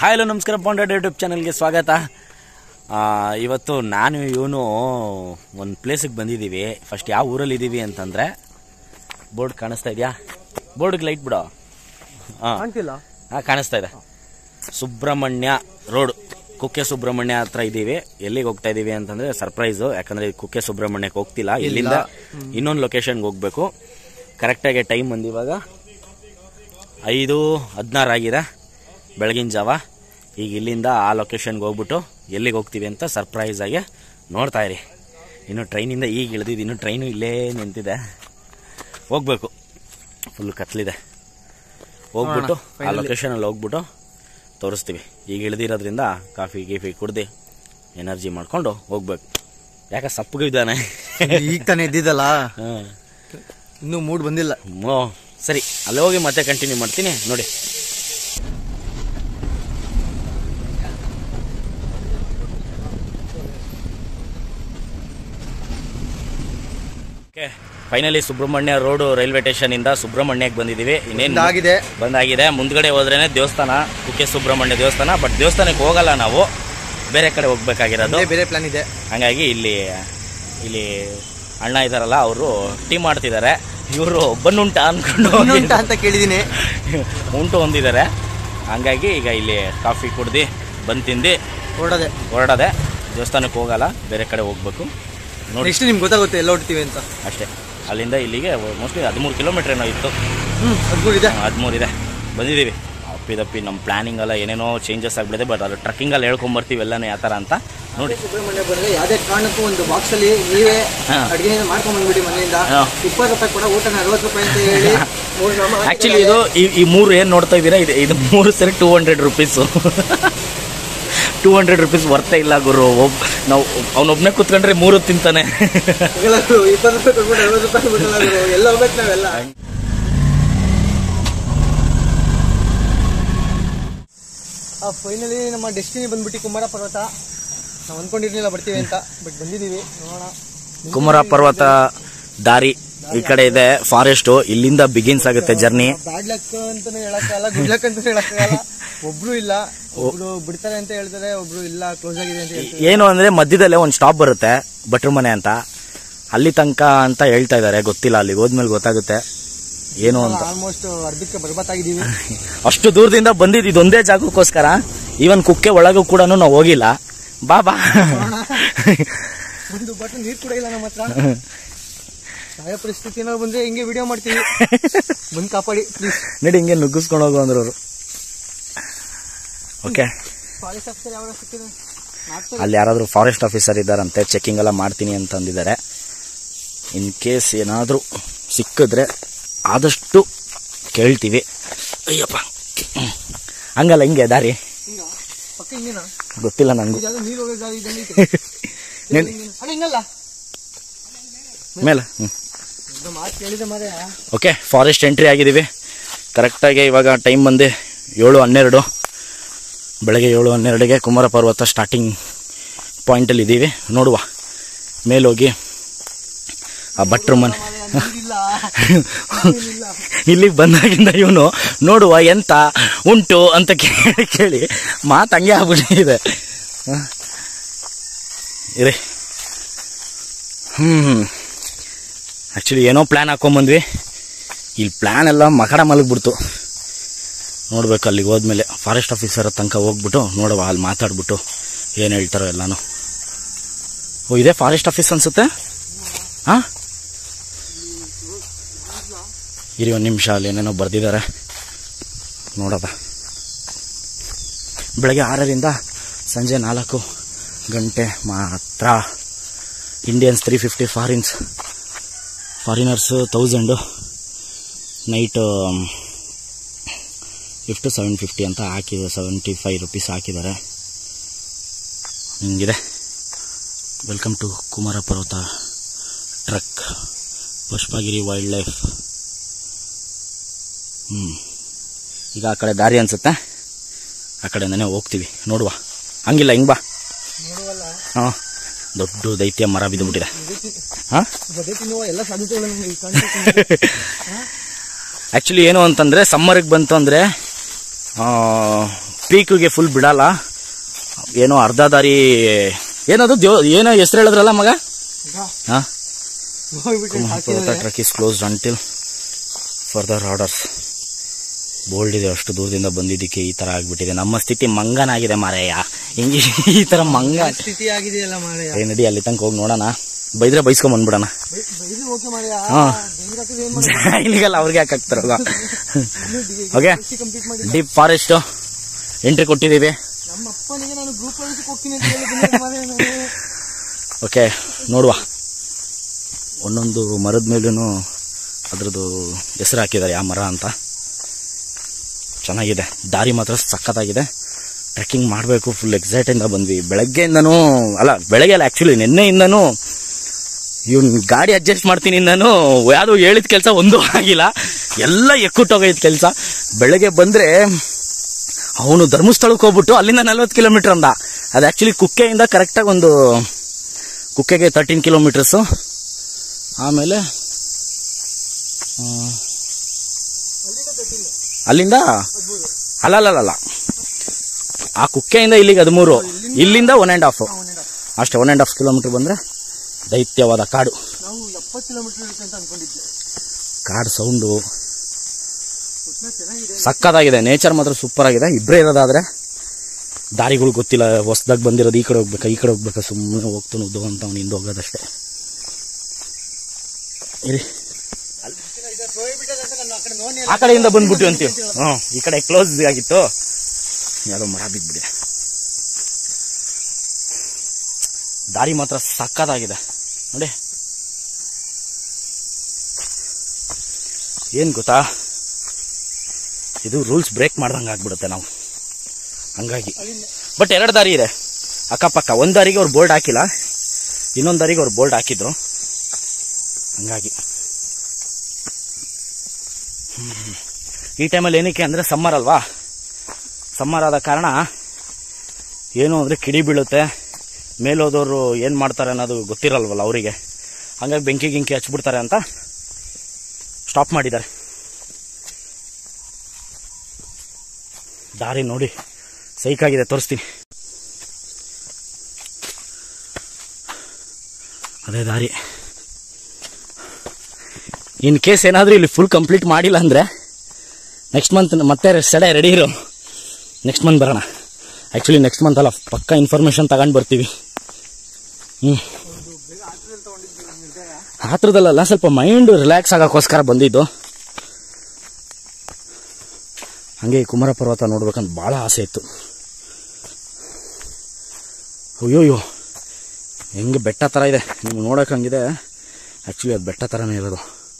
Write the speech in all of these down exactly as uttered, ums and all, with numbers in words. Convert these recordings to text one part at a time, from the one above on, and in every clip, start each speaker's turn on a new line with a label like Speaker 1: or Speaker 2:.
Speaker 1: Hi hello ನಮಸ್ಕಾರ ಪಾಂಡೆಡ್ YouTube ಚಾನಲ್ಗೆ ಸ್ವಾಗತ. ಇವತ್ತು ನಾನು ಇವನು ಒಂದು ಪ್ಲೇಸಿಗೆ ಬಂದಿದ್ದೀವಿ. ಫಸ್ಟ್ ಯಾವ ಊರಲ್ಲಿ ಇದ್ದೀವಿ ಅಂತಂದರೆ, ಬೋರ್ಡ್ ಕಾಣಿಸ್ತಾ ಇದೆಯಾ? ಬೋರ್ಡ್ಗೆ ಲೈಟ್ ಬಿಡೋ. ಹಾಂ ಹಾಂ ಕಾಣಿಸ್ತಾ ಇದೆ. ಸುಬ್ರಹ್ಮಣ್ಯ ರೋಡ್, ಕುಕ್ಕೆ ಸುಬ್ರಹ್ಮಣ್ಯ ಹತ್ರ ಇದ್ದೀವಿ. ಎಲ್ಲಿಗೆ ಹೋಗ್ತಾ ಇದ್ದೀವಿ ಅಂತಂದರೆ ಸರ್ಪ್ರೈಸು, ಯಾಕಂದರೆ ಕುಕ್ಕೆ ಸುಬ್ರಹ್ಮಣ್ಯಕ್ಕೆ ಹೋಗ್ತಿಲ್ಲ, ಇಲ್ಲಿಂದ ಇನ್ನೊಂದು ಲೊಕೇಶನ್ಗೆ ಹೋಗಬೇಕು. ಕರೆಕ್ಟಾಗಿ ಟೈಮ್ ಬಂದು ಇವಾಗ ಐದು ಹದಿನಾರು ಆಗಿದೆ ಬೆಳಗಿನ ಜಾವ. ಈಗ ಇಲ್ಲಿಂದ ಆ ಲೊಕೇಶನ್ಗೆ ಹೋಗ್ಬಿಟ್ಟು ಎಲ್ಲಿಗೆ ಹೋಗ್ತೀವಿ ಅಂತ ಸರ್ಪ್ರೈಸ್ ಆಗಿ ನೋಡ್ತಾ ಇರಿ. ಇನ್ನು ಟ್ರೈನಿಂದ ಈಗ ಇಳಿದಿದ್ದು, ಇನ್ನು ಟ್ರೈನು ಇಲ್ಲೇ ನಿಂತಿದೆ, ಹೋಗ್ಬೇಕು. ಫುಲ್ ಕತ್ಲಿದೆ. ಹೋಗ್ಬಿಟ್ಟು ಆ ಲೊಕೇಶನಲ್ಲಿ ಹೋಗ್ಬಿಟ್ಟು ತೋರಿಸ್ತೀವಿ. ಈಗ ಇಳಿದಿರೋದ್ರಿಂದ ಕಾಫಿ ಗೀಫಿ ಕುಡ್ದು ಎನರ್ಜಿ ಮಾಡ್ಕೊಂಡು ಹೋಗ್ಬೇಕು. ಯಾಕೆ ಸಪ್ಪಗೂ ಇದ್ದಾನೆ,
Speaker 2: ಈಗ ತಾನೇ ಇದ್ದಿದ್ದಲ್ಲ, ಇನ್ನೂ ಮೂಡ್ ಬಂದಿಲ್ಲ.
Speaker 1: ಓ ಸರಿ, ಅಲ್ಲಿ ಹೋಗಿ ಮತ್ತೆ ಕಂಟಿನ್ಯೂ ಮಾಡ್ತೀನಿ ನೋಡಿ. Finally Subramanya road railway station ಇಂದ ಸುಬ್ರಹ್ಮಣ್ಯಕ್ಕೆ ಬಂದಿದ್ದೀವಿ. ಇನ್ನೇನು
Speaker 2: ಆಗಿದೆ,
Speaker 1: ಬಂದಾಗಿದೆ. ಮುಂದ್ಗಡೆ ಹೋದ್ರೇನೆ ದೇವಸ್ಥಾನ, ಕುಕ್ಕೆ ಸುಬ್ರಹ್ಮಣ್ಯ ದೇವಸ್ಥಾನ. ಬಟ್ ದೇವಸ್ಥಾನಕ್ಕೆ ಹೋಗಲ್ಲ, ನಾವು ಬೇರೆ ಕಡೆ ಹೋಗ್ಬೇಕಾಗಿರೋದು,
Speaker 2: ಬೇರೆ ಪ್ಲಾನ್ ಇದೆ.
Speaker 1: ಹಂಗಾಗಿ ಇಲ್ಲಿ ಇಲ್ಲಿ ಅಣ್ಣ ಇದಾರಲ್ಲ, ಅವರು ಟೀ ಮಾಡ್ತಿದ್ದಾರೆ. ಇವರು ಬನ್ನುಂಟ ಅನ್ಕೊಂಡು
Speaker 2: ಉಂಟ ಅಂತ ಕೇಳಿದೀನಿ,
Speaker 1: ಉಂಟು ಹೊಂದಿದ್ದಾರೆ. ಹಂಗಾಗಿ ಈಗ ಇಲ್ಲಿ ಕಾಫಿ ಕುಡ್ದು ಬಂದು ತಿಂದು
Speaker 2: ಹೊರಡದೆ
Speaker 1: ಹೊರಡದೆ. ದೇವಸ್ಥಾನಕ್ಕೆ ಹೋಗಲ್ಲ, ಬೇರೆ ಕಡೆ ಹೋಗ್ಬೇಕು. ನೋಡಿ,
Speaker 2: ನೆಕ್ಸ್ಟ್ ನಿಮ್ಗೆ ಗೊತ್ತಾಗುತ್ತೆ ಎಲ್ಲ ಹೊಡ್ತೀವಿ ಅಂತ.
Speaker 1: ಅಷ್ಟೇ. ಅಲ್ಲಿಂದ ಇಲ್ಲಿಗೆ ಮೋಸ್ಟ್ಲಿ ಹದಿಮೂರು ಕಿಲೋಮೀಟರ್ ಏನೋ ಇತ್ತು.
Speaker 2: ಹದಿಮೂರು ಇದೆ
Speaker 1: ಹದಿಮೂರು ಇದೆ ಬಂದಿದ್ದೀವಿ. ಅಪ್ಪಿದಪ್ಪಿ ನಮ್ಮ ಪ್ಲಾನಿಂಗ್ ಎಲ್ಲ ಏನೇನೋ ಚೇಂಜಸ್ ಆಗಿಬಿಟ್ಟಿದೆ. ಬಟ್ ಅದು ಟ್ರಕ್ಕಿಂಗಲ್ಲಿ ಹೇಳ್ಕೊಂಬರ್ತೀವಿ ಎಲ್ಲನೂ ಯಾವ ಥರ ಅಂತ ನೋಡಿ.
Speaker 2: ಸುಬ್ರಹ್ಮಣ್ಯ ಬಂದರೆ ಯಾವುದೇ ಕಾರಣಕ್ಕೂ ಒಂದು ಬಾಕ್ಸಲ್ಲಿ ನೀವೇ ಅಡುಗೆ ಮಾಡ್ಕೊಂಡು ಬಂದ್ಬಿಡಿ ಮನೆಯಿಂದ. ಇಪ್ಪತ್ತು ರೂಪಾಯಿ ಕೂಡ ಊಟ ಅರವತ್ತು ರೂಪಾಯಿ ಅಂತ ಹೇಳಿ.
Speaker 1: ಆ್ಯಕ್ಚುಲಿ ಇದು ಈ ಮೂರು ಏನು ನೋಡ್ತಾ ಇದ್ದೀರಾ, ಇದು ಇದು ಮೂರು ಸರಿ two hundred rupees two hundred rupees worth ಇಲ್ಲ ಗುರು. ಒಬ್ಬ ನಾವು ಅವನೊಬ್ಬನೇ ಕೂತ್ಕೊಂಡ್ರೆ ಮೂರು ತಿಂತಾನೆ.
Speaker 2: ಇಪ್ಪತ್ತು ರೂಪಾಯಿ ಕೊಟ್ಬಿಟ್ಟು ಅರವತ್ತು ರೂಪಾಯಿ ಬಿಡಲ್ಲ, ಎಲ್ಲ ಹೋಗ್ಬೇಕು ನಾವೆಲ್ಲ. ಫೈನಲಿ ನಮ್ಮ ಡೆಸ್ಟಿನಿ ಬಂದ್ಬಿಟ್ಟು ಕುಮಾರ ಪರ್ವತ. ನಾವು ಅಂದ್ಕೊಂಡಿರ್ಲಿಲ್ಲ ಬರ್ತೀವಿ ಅಂತ, ಬಟ್ ಬಂದಿದ್ದೀವಿ. ನೋಡೋಣ.
Speaker 1: ಕುಮಾರ ಪರ್ವತ ದಾರಿ ಈ ಕಡೆ ಇದೆ, ಫಾರೆಸ್ಟು. ಇಲ್ಲಿಂದ ಬಿಗಿನ್ಸ್ ಆಗುತ್ತೆ ಜರ್ನಿ.
Speaker 2: ಬ್ಯಾಡ್ ಲಕ್ ಅಂತಾನೆ ಹೇಳಕ್ಕಾಗಲ್ಲ, ಗುಡ್ ಲಕ್ ಅಂತಾನೆ ಹೇಳಕ್ಕಾಗಲ್ಲ. ಒಬ್ರು ಇಲ್ಲ, ಒಬ್ರು ಬಿಡ್ತಾರೆ ಅಂತ ಹೇಳ್ತಾರೆ, ಒಬ್ರು ಇಲ್ಲ ಕ್ಲೋಸ್ ಆಗಿದೆ ಅಂತ ಹೇಳ್ತಾರೆ.
Speaker 1: ಏನು ಅಂದ್ರೆ ಮಧ್ಯದಲ್ಲೇ ಒಂದು ಸ್ಟಾಪ್ ಬರುತ್ತೆ, ಭಟ್ರ ಮನೆ ಅಂತ, ಅಲ್ಲಿ ತನಕ ಅಂತ ಹೇಳ್ತಾ ಇದ್ದಾರೆ. ಗೊತ್ತಿಲ್ಲ, ಅಲ್ಲಿ ಹೋದ್ಮೇಲೆ ಗೊತ್ತಾಗುತ್ತೆ ಏನು ಅಂತ.
Speaker 2: ಆಲ್ಮೋಸ್ಟ್ ಅರ್ಧಕ್ಕೆ ಬರ್ಬತ್ತಾಗಿದ್ದೀವಿ.
Speaker 1: ಅಷ್ಟು ದೂರದಿಂದ ಬಂದಿದ್ದು ಇದೊಂದೇ ಜಾಗಕ್ಕೋಸ್ಕರ. ಈವನ್ ಕುಕ್ಕೆ ಒಳಗೂ ಕೂಡ ನಾವು ಹೋಗಿಲ್ಲ. ಬಾ ಬಾ,
Speaker 2: ಒಂದು ಬಟ್ ನೀರು ಕೂಡ ಇಲ್ಲ ನಮ್ಮ ಹತ್ರ. ಯಾವ ಪರಿಸ್ಥಿತಿ ಏನಾದ್ರು ಬಂದ್ರೆ ಹಿಂಗೆ ವಿಡಿಯೋ ಮಾಡ್ತೀವಿ, ಬಂದು ಕಾಪಾಡಿ ಪ್ಲೀಸ್.
Speaker 1: ನಡಿ, ಹಿಂಗೆ ನುಗ್ಗಿಸ್ಕೊಂಡು ಹೋಗು ಅಂದ್ರು ಅವರು. ಓಕೆ,
Speaker 2: ಫಾರೆಸ್ಟ್ ಆಫೀಸರ್ ಯಾವ ಸಿಕ್ಕಿದ್ರೆ
Speaker 1: ಅಲ್ಲಿ ಯಾರಾದರೂ ಫಾರೆಸ್ಟ್ ಆಫೀಸರ್ ಇದ್ದಾರಂತೆ, ಚೆಕಿಂಗ್ ಎಲ್ಲ ಮಾಡ್ತೀನಿ ಅಂತ ಅಂದಿದ್ದಾರೆ. ಇನ್ ಕೇಸ್ ಏನಾದರೂ ಸಿಕ್ಕಿದ್ರೆ ಆದಷ್ಟು ಕೇಳ್ತೀವಿ. ಅಯ್ಯಪ್ಪ, ಹಂಗಲ್ಲ, ಹಿಂಗೆ ದಾರಿ ಗೊತ್ತಿಲ್ಲ ನನಗೂ. ಮೇಲೆ ಓಕೆ, ಫಾರೆಸ್ಟ್ ಎಂಟ್ರಿ ಆಗಿದ್ದೀವಿ. ಕರೆಕ್ಟಾಗಿ ಇವಾಗ ಟೈಮ್ ಬಂದು ಏಳು ಹನ್ನೆರಡು ಬೆಳಗ್ಗೆ ಏಳು ಹನ್ನೆರಡಿಗೆ ಕುಮಾರ ಪರ್ವತ ಸ್ಟಾರ್ಟಿಂಗ್ ಪಾಯಿಂಟಲ್ಲಿ ಇದ್ದೀವಿ. ನೋಡುವ, ಮೇಲೋಗಿ ಆ ಭಟ್ರ ಮನೆ. ಇಲ್ಲಿಗೆ ಬಂದಾಗಿಂದ ಇವನು ನೋಡುವ ಎಂತ ಉಂಟು ಅಂತ ಕೇಳಿ ಕೇಳಿ ಮಾತು ಹಂಗೆ ಆಗ್ಬಿಟ್ಟಿದೆ. ಇರಿ, ಹ್ಞೂ ಆ್ಯಕ್ಚುಲಿ ಏನೋ ಪ್ಲ್ಯಾನ್ ಹಾಕೊಂಬಂದ್ವಿ. ಇಲ್ಲಿ ಪ್ಲ್ಯಾನ್ ಎಲ್ಲ ಮಕಡ ಮಲಗ್ಬಿಡ್ತು. ನೋಡ್ಬೇಕು, ಅಲ್ಲಿಗೆ ಹೋದ್ಮೇಲೆ ಫಾರೆಸ್ಟ್ ಆಫೀಸರ್ ತನಕ ಹೋಗ್ಬಿಟ್ಟು ನೋಡುವ, ಅಲ್ಲಿ ಮಾತಾಡ್ಬಿಟ್ಟು ಏನು ಹೇಳ್ತಾರೋ ಎಲ್ಲಾನು. ಓ, ಇದೇ ಫಾರೆಸ್ಟ್ ಆಫೀಸ್ ಅನ್ಸುತ್ತೆ. ಹಾಂ, ಇರಿ ಒಂದು ನಿಮಿಷ, ಅಲ್ಲಿ ಏನೇನೋ ಬರ್ದಿದ್ದಾರೆ ನೋಡೋದ. ಬೆಳಗ್ಗೆ ಆರರಿಂದ ಸಂಜೆ ನಾಲ್ಕು ಗಂಟೆ ಮಾತ್ರ. Indians three fifty, foreigns foreigners thousand, night fifty seven fifty ಅಂತ ಹಾಕಿದೆ. ಸೆವೆಂಟಿ ಫೈವ್ ರುಪೀಸ್ ಹಾಕಿದ್ದಾರೆ. ಹಿಂಗಿದೆ. ವೆಲ್ಕಮ್ ಟು ಕುಮಾರ ಪರ್ವತ ಟ್ರಕ್, ಪುಷ್ಪಗಿರಿ ವೈಲ್ಡ್ ಲೈಫ್. ಹ್ಞೂ ಈಗ ಆ ಕಡೆ ದಾರಿ ಅನ್ಸುತ್ತೆ, ಆ ಕಡೆಯಿಂದನೇ ಹೋಗ್ತೀವಿ. ನೋಡುವ, ಹಂಗಿಲ್ಲ, ಹಿಂಗೆ ಬಾ. ಹಾಂ, ದೊಡ್ಡ ದೈತ್ಯ ಮರ ಬಿದ್ದುಬಿಟ್ಟಿದೆ. ಹಾಂ, ಆ್ಯಕ್ಚುಲಿ ಏನು ಅಂತಂದರೆ, ಸಮ್ಮರಿಗೆ ಬಂತು ಅಂದರೆ ಪೀಕಿಗೆ ಫುಲ್ ಬಿಡಲ್ಲ. ಏನೋ ಅರ್ಧ ದಾರಿ ಏನದು ದೇವ್ ಏನೋ ಹೆಸರು ಹೇಳಿದ್ರಲ್ಲ ಮಗ. ಹಾ, trek is closed until further orders. Board ಇದೆ. ಅಷ್ಟು ದೂರದಿಂದ ಬಂದಿದ್ದಕ್ಕೆ ಈ ತರ ಆಗ್ಬಿಟ್ಟಿದೆ. ನಮ್ಮ ಸ್ಥಿತಿ ಮಂಗನಾಗಿದೆ ಮಾರಯ್ಯ. ಹಿಂಗೆ ಈ ತರ ಮಂಗ
Speaker 2: ಸ್ಥಿತಿ ಆಗಿದೆಯಲ್ಲ ಮಾರಯ್ಯ.
Speaker 1: ಏ ನಡಿ ಅಲ್ಲಿ ತನಕ ಹೋಗಿ ನೋಡೋಣ. ಬೈದ್ರೆ ಬೈಸ್ಕೊಂಡ್ ಬಂದ್ಬಿಡೋಣ. ಹಾ, ಇಲ್ಲಿಗಲ್ಲ ಅವ್ರಿಗೆ ಯಾಕೆ ಹಾಕ್ತಾರಲ್ಲ. ಓಕೆ, ಡೀಪ್ ಫಾರೆಸ್ಟ್ ಎಂಟ್ರಿ ಕೊಟ್ಟಿದ್ದೀವಿ. ಓಕೆ, ನೋಡುವ. ಒಂದೊಂದು ಮರದ ಮೇಲೂ ಅದ್ರದ್ದು ಹೆಸರು ಹಾಕಿದ್ದಾರೆ ಯಾವ ಮರ ಅಂತ. ಚೆನ್ನಾಗಿದೆ. ದಾರಿ ಮಾತ್ರ ಸಖತ್ತಾಗಿದೆ. ಟ್ರೆಕ್ಕಿಂಗ್ ಮಾಡಬೇಕು. ಫುಲ್ ಎಕ್ಸೈಟಿಂದ ಬಂದ್ವಿ. ಬೆಳಗ್ಗೆಯಿಂದನೂ ಅಲ್ಲ, ಬೆಳಗ್ಗೆ ಅಲ್ಲ ಆ್ಯಕ್ಚುಲಿ ನಿನ್ನೆಯಿಂದನೂ ಇವ್ನ ಗಾಡಿ ಅಡ್ಜಸ್ಟ್ ಮಾಡ್ತೀನಿ ಇಂದನೂ ಯಾವುದು ಹೇಳಿದ ಕೆಲಸ ಒಂದೂ ಆಗಿಲ್ಲ. ಎಲ್ಲ ಎಕ್ಕುಟ್ಟೋಗೈತೆ ಕೆಲಸ. ಬೆಳಗ್ಗೆ ಬಂದರೆ ಅವನು ಧರ್ಮಸ್ಥಳಕ್ಕೆ ಹೋಗ್ಬಿಟ್ಟು ಅಲ್ಲಿಂದ ನಲ್ವತ್ತು ಕಿಲೋಮೀಟರ್ ಅಂದ. ಅದು ಆ್ಯಕ್ಚುಲಿ ಕುಕ್ಕೆಯಿಂದ ಕರೆಕ್ಟಾಗಿ ಒಂದು ಕುಕ್ಕೆಗೆ ತರ್ಟೀನ್ ಕಿಲೋಮೀಟರ್ಸು. ಆಮೇಲೆ ಅಲ್ಲಿಂದ ಅಲ್ಲಲ್ಲ ಆ ಕುಕ್ಕೆಯಿಂದ ಇಲ್ಲಿಗೆ ಹದಿಮೂರು, ಇಲ್ಲಿಂದ ಒನ್ ಆ್ಯಂಡ್ ಹಾಫ್ ಅಷ್ಟೇ. ಒನ್ ಆ್ಯಂಡ್ ಹಾಫ್ ಕಿಲೋಮೀಟರ್ ಬಂದರೆ ದೈತ್ಯವಾದ ಕಾಡು. ಕಾಡು ಸೌಂಡು ಸಕ್ಕತ್ತಾಗಿದೆ. ನೇಚರ್ ಮಾತ್ರ ಸೂಪರ್ ಆಗಿದೆ. ಇಬ್ಬರೇ ಇರೋದಾದ್ರೆ ದಾರಿಗಳು ಗೊತ್ತಿಲ್ಲ. ಹೊಸದಾಗಿ ಬಂದಿರೋದು ಈ ಕಡೆ ಹೋಗ್ಬೇಕಾ ಈ ಕಡೆ ಹೋಗ್ಬೇಕಾ, ಸುಮ್ಮನೆ ಹೋಗ್ತಾನೆ ಉದ್ದು ಅಂತ ಅವ್ನು ಹಿಂದೆ ಹೋಗೋದಷ್ಟೇ. ಇರಿ, ಆ ಕಡೆಯಿಂದ ಬಂದ್ಬಿಟ್ಟು ಅಂತೀವಿ. ಹ್ಞೂ, ಈ ಕಡೆ ಕ್ಲೋಸ್ ಆಗಿತ್ತು. ಯಾವುದೋ ಮರ ಬಿದ್ಬಿದೆ. ದಾರಿ ಮಾತ್ರ ಸಕ್ಕತ್ತಾಗಿದೆ ನೋಡಿ. ಏನ್ ಗೊತ್ತಾ, ಇದು ರೂಲ್ಸ್ ಬ್ರೇಕ್ ಮಾಡ್ದಂಗೆ ಆಗ್ಬಿಡುತ್ತೆ ನಾವು ಹಂಗಾಗಿ. ಬಟ್ ಎರಡು ದಾರಿ ಇದೆ ಅಕ್ಕಪಕ್ಕ. ಒಂದ್ ದಾರಿಗೆ ಅವ್ರು ಬೋರ್ಡ್ ಹಾಕಿಲ್ಲ, ಇನ್ನೊಂದು ದಾರಿಗೆ ಅವ್ರು ಬೋರ್ಡ್ ಹಾಕಿದ್ರು. ಹಂಗಾಗಿ ಈ ಟೈಮಲ್ಲಿ ಏನಕ್ಕೆ ಅಂದ್ರೆ ಸಮ್ಮರ್ ಅಲ್ವಾ. ಸಮ್ಮರ್ ಆದ ಕಾರಣ ಏನು ಅಂದ್ರೆ ಕಿಡಿ ಬೀಳುತ್ತೆ. ಮೇಲೋದವರು ಏನ್ ಮಾಡ್ತಾರೆ ಅನ್ನೋದು ಗೊತ್ತಿರಲ್ವಲ್ಲ ಅವರಿಗೆ. ಹಂಗಾಗಿ ಬೆಂಕಿ ಗಿಂಕಿ ಹಚ್ಬಿಡ್ತಾರೆ ಅಂತ ಸ್ಟಾಪ್ ಮಾಡಿದ್ದಾರೆ. ದಾರಿ ನೋಡಿ ಸೈಕಾಗಿದೆ, ತೋರಿಸ್ತೀನಿ. ಅದೇ ದಾರಿ. ಇನ್ ಕೇಸ್ ಏನಾದ್ರೂ ಇಲ್ಲಿ ಫುಲ್ ಕಂಪ್ಲೀಟ್ ಮಾಡಿಲ್ಲ ಅಂದ್ರೆ ನೆಕ್ಸ್ಟ್ ಮಂತ್ ಮತ್ತೆ ಸಡೆ ರೆಡಿ ಇರೋ. ನೆಕ್ಸ್ಟ್ ಮಂತ್ ಬರೋಣ. ಆಕ್ಚುಲಿ ನೆಕ್ಸ್ಟ್ ಮಂತ್ ಅಲ್ಲ, ಪಕ್ಕ ಇನ್ಫಾರ್ಮೇಶನ್ ತಗೊಂಡು ಬರ್ತೀವಿ. ಹ್ಮ್, ಹತ್ರದಲ್ಲ, ಸ್ವಲ್ಪ ಮೈಂಡ್ ರಿಲ್ಯಾಕ್ಸ್ ಆಗೋಕ್ಕೋಸ್ಕರ ಬಂದಿದ್ದು. ಹಂಗೆ ಕುಮಾರ ಪರ್ವತ ನೋಡ್ಬೇಕಂತ ಬಹಳ ಆಸೆ ಇತ್ತು. ಅಯ್ಯೋಯ್ಯೋ, ಹೆಂಗೆ ಬೆಟ್ಟ ತರ ಇದೆ. ನಿಮ್ಗೆ ನೋಡಕ್ ಹಂಗಿದೆ. ಆಕ್ಚುಲಿ ಅದು ಬೆಟ್ಟ ತರನೇ ಇರೋದು.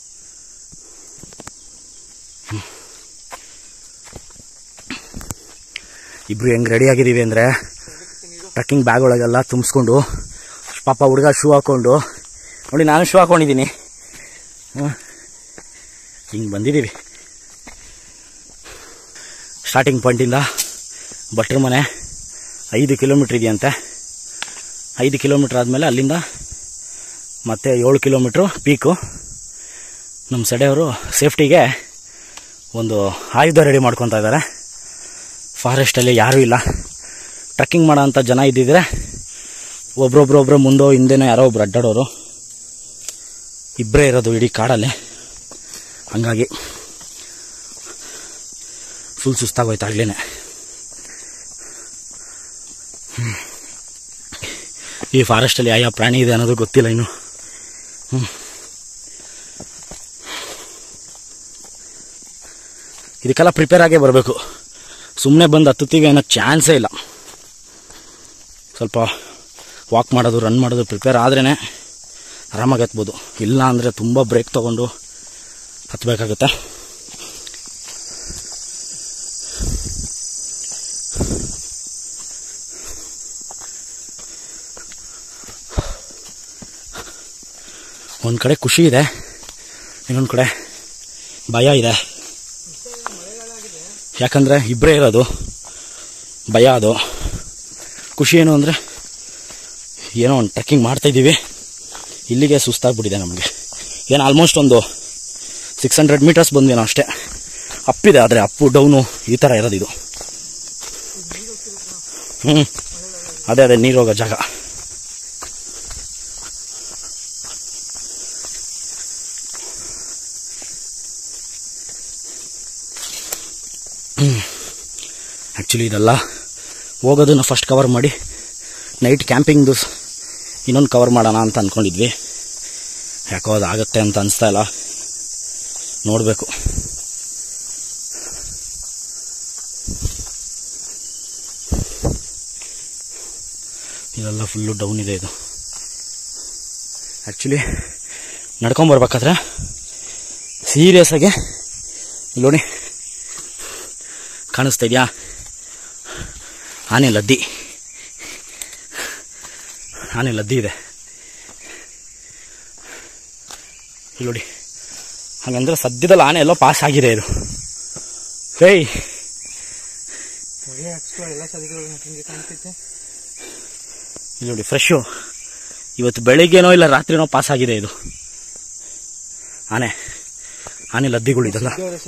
Speaker 1: ಇಬ್ರು ಹೆಂಗ್ ರೆಡಿ ಆಗಿದೀವಿ ಅಂದ್ರೆ ಟ್ರಕ್ಕಿಂಗ್ ಬ್ಯಾಗ್ ಒಳಗೆಲ್ಲ ತುಂಬಿಸ್ಕೊಂಡು, ಪಾಪ ಹುಡುಗ ಶೂ ಹಾಕೊಂಡು ನೋಡಿ, ನಾನು ಶೂ ಹಾಕೊಂಡಿದ್ದೀನಿ. ಹಿಂಗೆ ಬಂದಿದ್ದೀವಿ. ಸ್ಟಾರ್ಟಿಂಗ್ ಪಾಯಿಂಟಿಂದ ಭಟ್ರ ಮನೆ ಐದು ಕಿಲೋಮೀಟ್ರ್ ಇದೆಯಂತೆ. ಐದು ಕಿಲೋಮೀಟ್ರ್ ಆದಮೇಲೆ ಅಲ್ಲಿಂದ ಮತ್ತೆ ಏಳು ಕಿಲೋಮೀಟ್ರು ಪೀಕು. ನಮ್ಮ ಸಡೆಯವರು ಸೇಫ್ಟಿಗೆ ಒಂದು ಆಯುಧ ರೆಡಿ ಮಾಡ್ಕೊತಾ ಇದ್ದಾರೆ. ಫಾರೆಸ್ಟಲ್ಲಿ ಯಾರೂ ಇಲ್ಲ. ಟ್ರಕ್ಕಿಂಗ್ ಮಾಡೋ ಅಂಥ ಜನ ಇದ್ದಿದ್ರೆ ಒಬ್ರೊಬ್ರೊಬ್ರು ಮುಂದೋ ಹಿಂದೆನೋ ಯಾರೋ ಒಬ್ರು ಅಡ್ಡಾಡೋರು. ಇಬ್ಬರೇ ಇರೋದು ಇಡೀ ಕಾಡಲ್ಲಿ. ಹಂಗಾಗಿ ಫುಲ್ ಸುಸ್ತಾಗೋಯ್ತು ಆಗ್ಲೇನೆ. ಈ ಫಾರೆಸ್ಟಲ್ಲಿ ಯಾವ ಪ್ರಾಣಿ ಇದೆ ಅನ್ನೋದು ಗೊತ್ತಿಲ್ಲ ಇನ್ನು. ಹ್ಞೂ, ಇದಕ್ಕೆಲ್ಲ ಪ್ರಿಪೇರ್ ಆಗೇ ಬರಬೇಕು. ಸುಮ್ಮನೆ ಬಂದು ಹತ್ತುತ್ತೀವಿ ಅನ್ನೋ ಚಾನ್ಸೇ ಇಲ್ಲ. ಸ್ವಲ್ಪ ವಾಕ್ ಮಾಡೋದು, ರನ್ ಮಾಡೋದು ಪ್ರಿಪೇರ್ ಆದ್ರೇ ಆರಾಮಾಗಿ ಹತ್ಬೋದು. ಇಲ್ಲ ಅಂದರೆ ತುಂಬ ಬ್ರೇಕ್ ತೊಗೊಂಡು ಹತ್ತಬೇಕಾಗುತ್ತೆ. ಒಂದು ಕಡೆ ಖುಷಿ ಇದೆ, ಇನ್ನೊಂದು ಕಡೆ ಭಯ ಇದೆ. ಯಾಕಂದರೆ ಇಬ್ಬರೇ ಇರೋದು. ಭಯ ಅದು. ಖುಷಿ ಏನು ಅಂದರೆ ಏನೋ ಒಂದು ಟ್ರೆಕ್ಕಿಂಗ್ ಮಾಡ್ತಾಯಿದ್ದೀವಿ. ಇಲ್ಲಿಗೆ ಸುಸ್ತಾಗ್ಬಿಟ್ಟಿದೆ ನಮಗೆ. ಏನು ಆಲ್ಮೋಸ್ಟ್ ಒಂದು ಸಿಕ್ಸ್ ಹಂಡ್ರೆಡ್ ಮೀಟರ್ಸ್ ಬಂದ್ವೇನೋ ಅಷ್ಟೇ. ಅಪ್ಪಿದೆ, ಆದರೆ ಅಪ್ಪು ಡೌನು ಈ ಥರ ಇರೋದು ಇದು. ಹ್ಞೂ ಅದೇ ಅದೇ ನೀರು ಹೋಗೋ ಜಾಗ. ಆ್ಯಕ್ಚುಲಿ ಇದೆಲ್ಲ ಹೋಗೋದನ್ನು ಫಸ್ಟ್ ಕವರ್ ಮಾಡಿ ನೈಟ್ ಕ್ಯಾಂಪಿಂಗ್ದು ಇನ್ನೊಂದು ಕವರ್ ಮಾಡೋಣ ಅಂತ ಅಂದ್ಕೊಂಡಿದ್ವಿ. ಯಾಕೋ ಅದು ಆಗುತ್ತೆ ಅಂತ ಅನಿಸ್ತಾ ಇಲ್ಲ, ನೋಡಬೇಕು. ಇದೆಲ್ಲ ಫುಲ್ಲು ಡೌನ್ ಇದೆ. ಇದು ಆ್ಯಕ್ಚುಲಿ ನಡ್ಕೊಂಬರ್ಬೇಕಾದ್ರೆ ಸೀರಿಯಸ್ ಆಗಿ ಇಲ್ಲಿ ನೋಡಿ ಕಾಣಿಸ್ತಾ ಇದೆಯಾ, ಆನೆ ಲದ್ದಿ ಆನೆ ಲದ್ದಿ ಇದೆ ಇಲ್ಲಿ ನೋಡಿ. ಹಾಗಂದ್ರೆ ಸದ್ಯದಲ್ಲಿ ಆನೆ ಎಲ್ಲೋ ಪಾಸ್ ಆಗಿದೆ. ಇದು ಹೇಯ್ ಇಲ್ಲಿ ನೋಡಿ, ಫ್ರೆಶು ಇವತ್ತು ಬೆಳಿಗ್ಗೆನೋ ಇಲ್ಲ ರಾತ್ರಿನೋ ಪಾಸ್ ಆಗಿದೆ. ಇದು ಆನೆ ಆನೆ ಲದ್ದಿಗಳು ಇದೆಲ್ಲ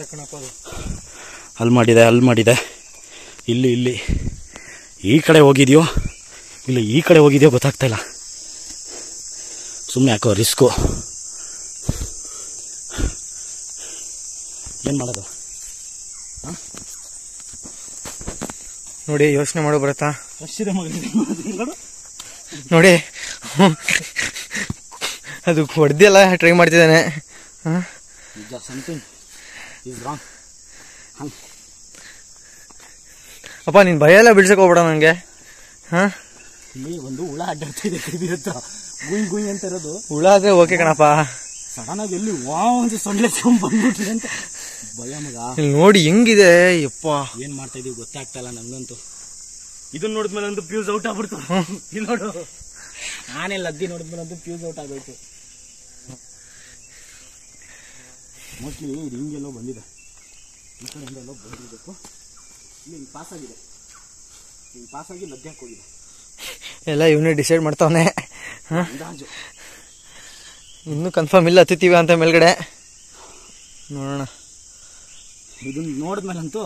Speaker 1: ಅಲ್ಲಿ ಮಾಡಿದೆ ಅಲ್ಲಿ ಮಾಡಿದೆ ಇಲ್ಲಿ ಇಲ್ಲಿ ಈ ಕಡೆ ಹೋಗಿದೆಯೋ ಇಲ್ಲ ಈ ಕಡೆ ಹೋಗಿದೆಯೋ ಗೊತ್ತಾಗ್ತಾ ಇಲ್ಲ. ಸುಮ್ಮನೆ ಯಾಕೋ ರಿಸ್ಕು. ಏನು ಮಾಡೋದು
Speaker 2: ನೋಡಿ, ಯೋಚನೆ ಮಾಡೋ ಬರುತ್ತಾ ನೋಡಿ. ಅದು ಹೊಡೆದಿಲ್ಲ, ಟ್ರೈ ಮಾಡ್ತಿದ್ದಾನೆ. ಅಪ್ಪ ನೀನ್ ಭಯ ಎಲ್ಲ ಬಿಡ್ಸಕ್ ಹೋಗ್ಬೇಡ ನಂಗೆ. ಹಾ
Speaker 1: ಇಲ್ಲಿ ಒಂದು ಹುಳ ಅಡ್ಡಾಡ್ತಿದೆ ಕಿವಿ ಹತ್ರ, ಗುಯ್ ಗುಯ್ ಅಂತ ಇರೋದು.
Speaker 2: ಹುಳ ಆದ್ರೆ ಓಕೆ ಕಣಪ್ಪ.
Speaker 1: ಸಡನ್ ಆಗಿ ಎಲ್ಲಿ ವಾ ಒಂದು ಸೊಳ್ಳೆ ಬಂದ್ಬಿಟ್ರಿ ಅಂತ ಭಯ ಮಗ.
Speaker 2: ಇಲ್ಲಿ ನೋಡಿ ಹೆಂಗಿದೆ ಯಪ್ಪ.
Speaker 1: ಏನ್ ಮಾಡ್ತಾ ಇದೀವಿ ಗೊತ್ತಾಗ್ತಾ ಇಲ್ಲ ನಮ್ಗಂತೂ. ಇದನ್ನ ನೋಡಿದ್ಮೇಲೆ ಒಂದು ಫ್ಯೂಸ್ ಔಟ್ ಆಗ್ಬಿಡ್ತು. ಇಲ್ಲಿ ನೋಡು, ಆನೆ ಲದ್ದಿ ನೋಡಿದ್ಮೇಲೆ ಒಂದು ಫ್ಯೂಸ್ ಔಟ್ ಆಗೋಯ್ತು. ಮೋಸ್ಟ್ಲಿ ಇದು ಹಿಂಗೆಲ್ಲೋ ಬಂದಿದೆ, ಈ ಕಡೆ ಹಿಂಗೆಲ್ಲೋ ಬಂದಿರಬೇಕು. ಇಲ್ಲಿ ಹಿಂಗೆ ಪಾಸ್ ಆಗಿದೆ, ಹಿಂಗೆ ಪಾಸ್ ಆಗಿ ಲದ್ದಿ ಹಾಕೋಗಿದೆ.
Speaker 2: ಎಲ್ಲ ಇವನೇ ಡಿಸೈಡ್ ಮಾಡ್ತಾವನೆ.
Speaker 1: ಅಂದಾಜು
Speaker 2: ಇನ್ನೂ ಕನ್ಫರ್ಮ್ ಇಲ್ಲ ಹತ್ತಿತೀವಿ ಅಂತ ಮೇಲ್ಗಡೆ ನೋಡೋಣ.
Speaker 1: ಇದನ್ನ ನೋಡಿದ್ಮೇಲಂತೂ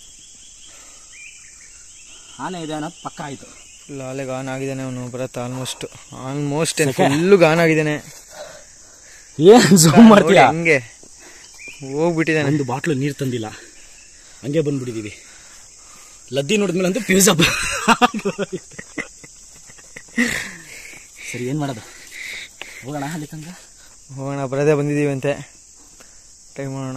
Speaker 1: ಆನೆ ಇದೆ ಅನ್ನೋದು ಪಕ್ಕ ಆಯ್ತು.
Speaker 2: ಫುಲ್ ಆಲೆ ಗಾನ್ ಆಗಿದ್ದಾನೆ ಅವನು ಬರತ್ತ. ಆಲ್ಮೋಸ್ಟ್ ಆಲ್ಮೋಸ್ಟ್ ಫುಲ್ಲು ಗಾನ್ ಆಗಿದ್ದಾನೆ.
Speaker 1: ಏನ್ ಜೂಮ್ ಮಾಡ್ತೀರಾ?
Speaker 2: ಹಂಗೆ ಹೋಗ್ಬಿಟ್ಟಿದ್ದಾನೆ.
Speaker 1: ಒಂದು ಬಾಟ್ಲು ನೀರು ತಂದಿಲ್ಲ, ಹಂಗೆ ಬಂದ್ಬಿಟ್ಟಿದೀವಿ. ಲದ್ದಿ ನೋಡಿದ್ಮೇಲೆ ಅಂತೂ ಫ್ಯೂಸ್ ಅಪ್. ಸರಿ, ಏನ್ ಮಾಡೋದು? ಹೋಗೋಣ ಅಲ್ಲಿ ತನಕ.
Speaker 2: ಹೋಗೋಣ, ಬರದೇ ಬಂದಿದ್ದೀವಿ ಅಂತೆ. ಟ್ರೈ ಮಾಡೋಣ.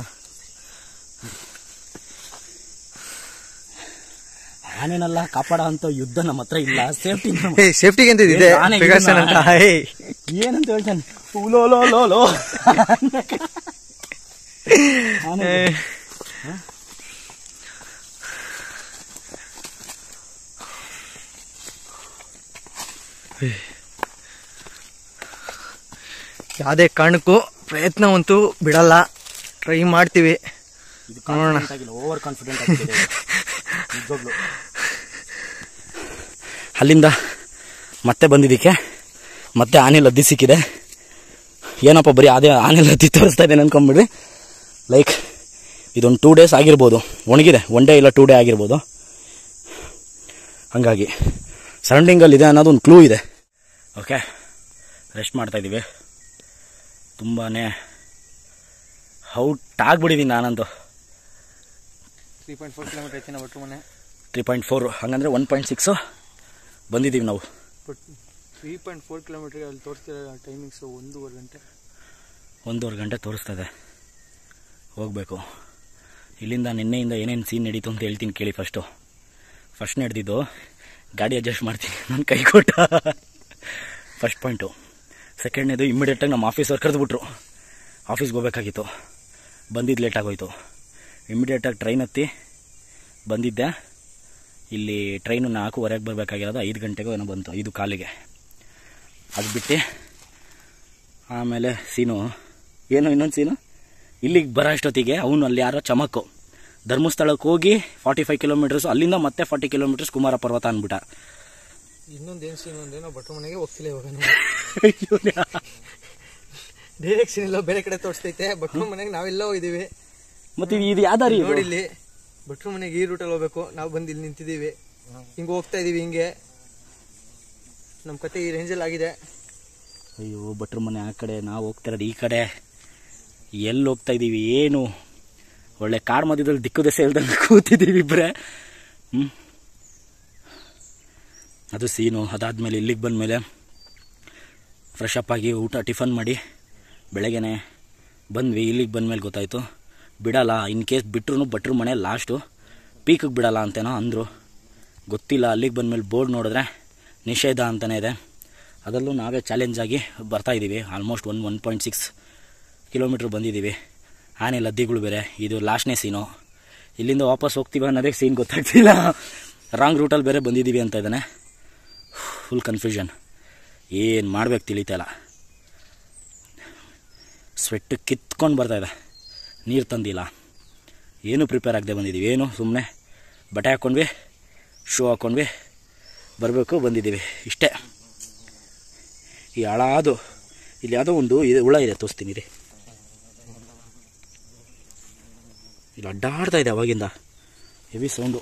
Speaker 1: ಆನೆನೆಲ್ಲ ಕಾಪಾಡೋ ಅಂತ ಯುದ್ಧ ನಮ್ಮ ಹತ್ರ ಇಲ್ಲ. ಸೇಫ್ಟಿ
Speaker 2: ಸೇಫ್ಟಿಗೆ ಅಂತ ಇದೆ, ಪ್ರಿಕಾಷನ್ ಅಂತ.
Speaker 1: ಏನಂತ ಹೇಳ್ತಾನೆ, ಲೋ ಲೋ ಲೋ ಲೋ
Speaker 2: ಯಾವುದೇ ಕಾರಣಕ್ಕೂ ಪ್ರಯತ್ನವಂತೂ ಬಿಡಲ್ಲ, ಟ್ರೈ ಮಾಡ್ತೀವಿ. ನೋಡೋಣ.
Speaker 1: ಓವರ್ ಕಾನ್ಫಿಡೆಂಟ್ ಆಗ್ತಿದೆ ನಿಜವಾಗ್ಲು. ಅಲ್ಲಿಂದ ಮತ್ತೆ ಬಂದಿದ್ದಕ್ಕೆ ಮತ್ತೆ ಆನೆ ಲದ್ದಿ ಸಿಕ್ಕಿದೆ. ಏನಪ್ಪ ಬರೀ ಅದೇ ಆನೆ ಲದ್ದಿ ತೋರಿಸ್ತಾ ಇದ್ದೇನೆ ಅನ್ಕೊಂಬಿಡ್ರಿ. ಲೈಕ್ ಇದೊಂದು ಟೂ ಡೇಸ್ ಆಗಿರ್ಬೋದು, ಒಣಗಿದೆ. ಒನ್ ಡೇ ಇಲ್ಲ ಟೂ ಡೇ ಆಗಿರ್ಬೋದು. ಹಂಗಾಗಿ ಸರೌಂಡಿಂಗಲ್ಲಿ ಇದೆ ಅನ್ನೋದು ಒಂದು ಕ್ಲೂ ಇದೆ. ಓಕೆ, ರೆಸ್ಟ್ ಮಾಡ್ತಾ ಇದ್ದೀವಿ. ತುಂಬಾ ಔಟ್ ಆಗ್ಬಿಟ್ಟಿದ್ದೀನಿ ನಾನಂತೂ.
Speaker 2: ತ್ರೀ ಪಾಯಿಂಟ್ ಫೋರ್ ಕಿಲೋಮೀಟರ್ ಐತೆ ಒಟ್ಟು ಮನೆ.
Speaker 1: ತ್ರೀ ಪಾಯಿಂಟ್ ಫೋರ್ ಹಂಗಂದ್ರೆ ಒನ್ ಪಾಯಿಂಟ್ ಸಿಕ್ಸು ಬಂದಿದ್ದೀವಿ ನಾವು.
Speaker 2: ಬಟ್ ತ್ರೀ ಪಾಯಿಂಟ್ ಫೋರ್ ಕಿಲೋಮೀಟ್ರಿಗೆ ಅಲ್ಲಿ ತೋರಿಸ್ತಿರೋ ಟೈಮಿಂಗ್ಸು ಒಂದೂವರೆ ಗಂಟೆ
Speaker 1: ಒಂದೂವರೆ ಗಂಟೆ ತೋರಿಸ್ತಾ ಇದೆ. ಹೋಗಬೇಕು. ಇಲ್ಲಿಂದ ನಿನ್ನೆಯಿಂದ ಏನೇನು ಸೀನ್ ನಡೀತು ಅಂತ ಹೇಳ್ತೀನಿ ಕೇಳಿ. ಫಸ್ಟು ಫಸ್ಟ್ ನಡೆದಿದ್ದು ಗಾಡಿ ಅಡ್ಜಸ್ಟ್ ಮಾಡ್ತೀನಿ, ನನ್ನ ಕೈ ಕೊಟ್ಟ ಫಸ್ಟ್ ಪಾಯಿಂಟು. ಸೆಕೆಂಡ್ನೇದು ಇಮ್ಮಿಡಿಯೇಟಾಗಿ ನಮ್ಮ ಆಫೀಸವ್ರು ಕರೆದುಬಿಟ್ರು. ಆಫೀಸ್ಗೆ ಹೋಗ್ಬೇಕಾಗಿತ್ತು, ಬಂದಿದ್ದು ಲೇಟ್ ಆಗೋಯ್ತು. ಇಮ್ಮಿಡಿಯೇಟಾಗಿ ಟ್ರೈನ್ ಹತ್ತಿ ಬಂದಿದ್ದೆ. ಇಲ್ಲಿ ಟ್ರೈನು ನಾಲ್ಕೂವರೆಗೆ ಬರಬೇಕಾಗಿರೋದು ಐದು ಗಂಟೆಗೂ ಏನೋ ಬಂತು, ಐದು ಕಾಲಿಗೆ. ಅದು ಬಿಟ್ಟು ಆಮೇಲೆ ಸೀನು ಏನು ಇನ್ನೊಂದು ಸೀನು, ಇಲ್ಲಿಗೆ ಬರೋ ಅಷ್ಟೊತ್ತಿಗೆ ಅವನು ಅಲ್ಲಿ ಯಾರೋ ಚಮಕ್ಕು ಧರ್ಮಸ್ಥಳಕ್ಕೆ ಹೋಗಿ ಫಾರ್ಟಿ ಫೈವ್ ಕಿಲೋಮೀಟರ್ಸ್, ಅಲ್ಲಿಂದ ಮತ್ತೆ ಫಾರ್ಟಿ ಕಿಲೋಮೀಟರ್ಸ್ ಕುಮಾರ ಪರ್ವತ ಅಂದ್ಬಿಟ್ಟ.
Speaker 2: ಇನ್ನೊಂದೇನು ಸೀನು ಅಂದರೆ ನಾವು ಭಟ್ರ ಮನೆಗೆ ಹೋಗ್ತಿಲ್ಲ ಇವಾಗ. ಡೈರೆಕ್ಷನ್ ಇಲ್ಲ, ಬೇರೆ ಕಡೆ ತೋರಿಸ್ತೈತೆ. ಭಟ್ರ ಮನೆಗೆ ನಾವೆಲ್ಲ ಹೋಗಿದ್ದೀವಿ.
Speaker 1: ಮತ್ತೆ ಇದು ಯಾವ್ದಾರಿ
Speaker 2: ನೋಡಿ, ಇಲ್ಲಿ ಭಟ್ರ ಮನೆಗೆ ಈ ರೂಟಲ್ಲಿ ಹೋಗ್ಬೇಕು, ನಾವು ಬಂದು ಇಲ್ಲಿ ನಿಂತಿದ್ದೀವಿ. ಹಿಂಗೆ ಹೋಗ್ತಾ ಇದೀವಿ. ಹಿಂಗೆ ನಮ್ಮ ಕತೆ ಈ ರೇಂಜಲ್ಲಿ ಆಗಿದೆ.
Speaker 1: ಅಯ್ಯೋ ಭಟ್ರ ಮನೆ ಆ ಕಡೆ, ನಾವು ಹೋಗ್ತಾ ಇರೋದು ಈ ಕಡೆ. ಎಲ್ಲಿ ಹೋಗ್ತಾ ಇದ್ದೀವಿ ಏನು? ಒಳ್ಳೆ ಕಾಡು ಮಧ್ಯದಲ್ಲಿ ದಿಕ್ಕು ದೆಸೆ ಇಲ್ದಂಗೆ ಕೂತಿದ್ದೀವಿ ಇಬ್ಬರೇ. ಹ್ಞೂ ಅದು ಸೀನು. ಅದಾದಮೇಲೆ ಇಲ್ಲಿಗೆ ಬಂದಮೇಲೆ ಫ್ರೆಶ್ ಅಪ್ ಆಗಿ ಊಟ ಟಿಫನ್ ಮಾಡಿ ಬೆಳಗ್ಗೆನೆ ಬಂದ್ವಿ. ಇಲ್ಲಿಗೆ ಬಂದಮೇಲೆ ಗೊತ್ತಾಯಿತು ಬಿಡಲ್ಲ, ಇನ್ ಕೇಸ್ ಬಿಟ್ರು ಭಟ್ರ ಮನೆ ಲಾಸ್ಟು, ಪೀಕಿಗೆ ಬಿಡಲ್ಲ ಅಂತೇನೋ ಅಂದರು, ಗೊತ್ತಿಲ್ಲ. ಅಲ್ಲಿಗೆ ಬಂದಮೇಲೆ ಬೋರ್ಡ್ ನೋಡಿದ್ರೆ ನಿಷೇಧ ಅಂತಲೇ ಇದೆ. ಅದರಲ್ಲೂ ನಾವೇ ಚಾಲೆಂಜ್ ಆಗಿ ಬರ್ತಾಯಿದ್ದೀವಿ. Almost one one point six kilometre ಬಂದಿದ್ದೀವಿ. ಆನೆ ಲದ್ದಿಗಳು ಬೇರೆ. ಇದು ಲಾಸ್ಟ್ನೇ ಸೀನು. ಇಲ್ಲಿಂದ ವಾಪಸ್ ಹೋಗ್ತೀವಿ ಅನ್ನೋದೇ ಸೀನ್ ಗೊತ್ತಾಗ್ತಿಲ್ಲ. ರಾಂಗ್ ರೂಟಲ್ಲಿ ಬೇರೆ ಬಂದಿದ್ದೀವಿ ಅಂತ ಇದ್ದಾನೆ. ಫುಲ್ ಕನ್ಫ್ಯೂಷನ್, ಏನು ಮಾಡ್ಬೇಕು ತಿಳಿತಾಯಿಲ್ಲ. ಸ್ವೆಟ್ ಕಿತ್ಕೊಂಡು ಬರ್ತಾಯಿದೆ. ನೀರು ತಂದಿಲ್ಲ, ಏನೂ ಪ್ರಿಪೇರ್ ಆಗದೆ ಬಂದಿದ್ದೀವಿ. ಏನು ಸುಮ್ಮನೆ ಬಟ್ಟೆ ಹಾಕ್ಕೊಂಡ್ವಿ, ಶೂ ಹಾಕ್ಕೊಂಡ್ವಿ, ಬರಬೇಕು ಬಂದಿದ್ದೀವಿ ಇಷ್ಟೇ. ಈ ಹಾಳಾದು ಇಲ್ಲಿ ಯಾವುದೋ ಒಂದು ಇದು ಹುಳ ಇದೆ, ತೋರಿಸ್ತೀನಿ ರೀ. ಇಲ್ಲಿ ಅಡ್ಡಾಡ್ತಾ ಇದೆ ಅವಾಗಿಂದ, ಹೆವಿ ಸೌಂಡು.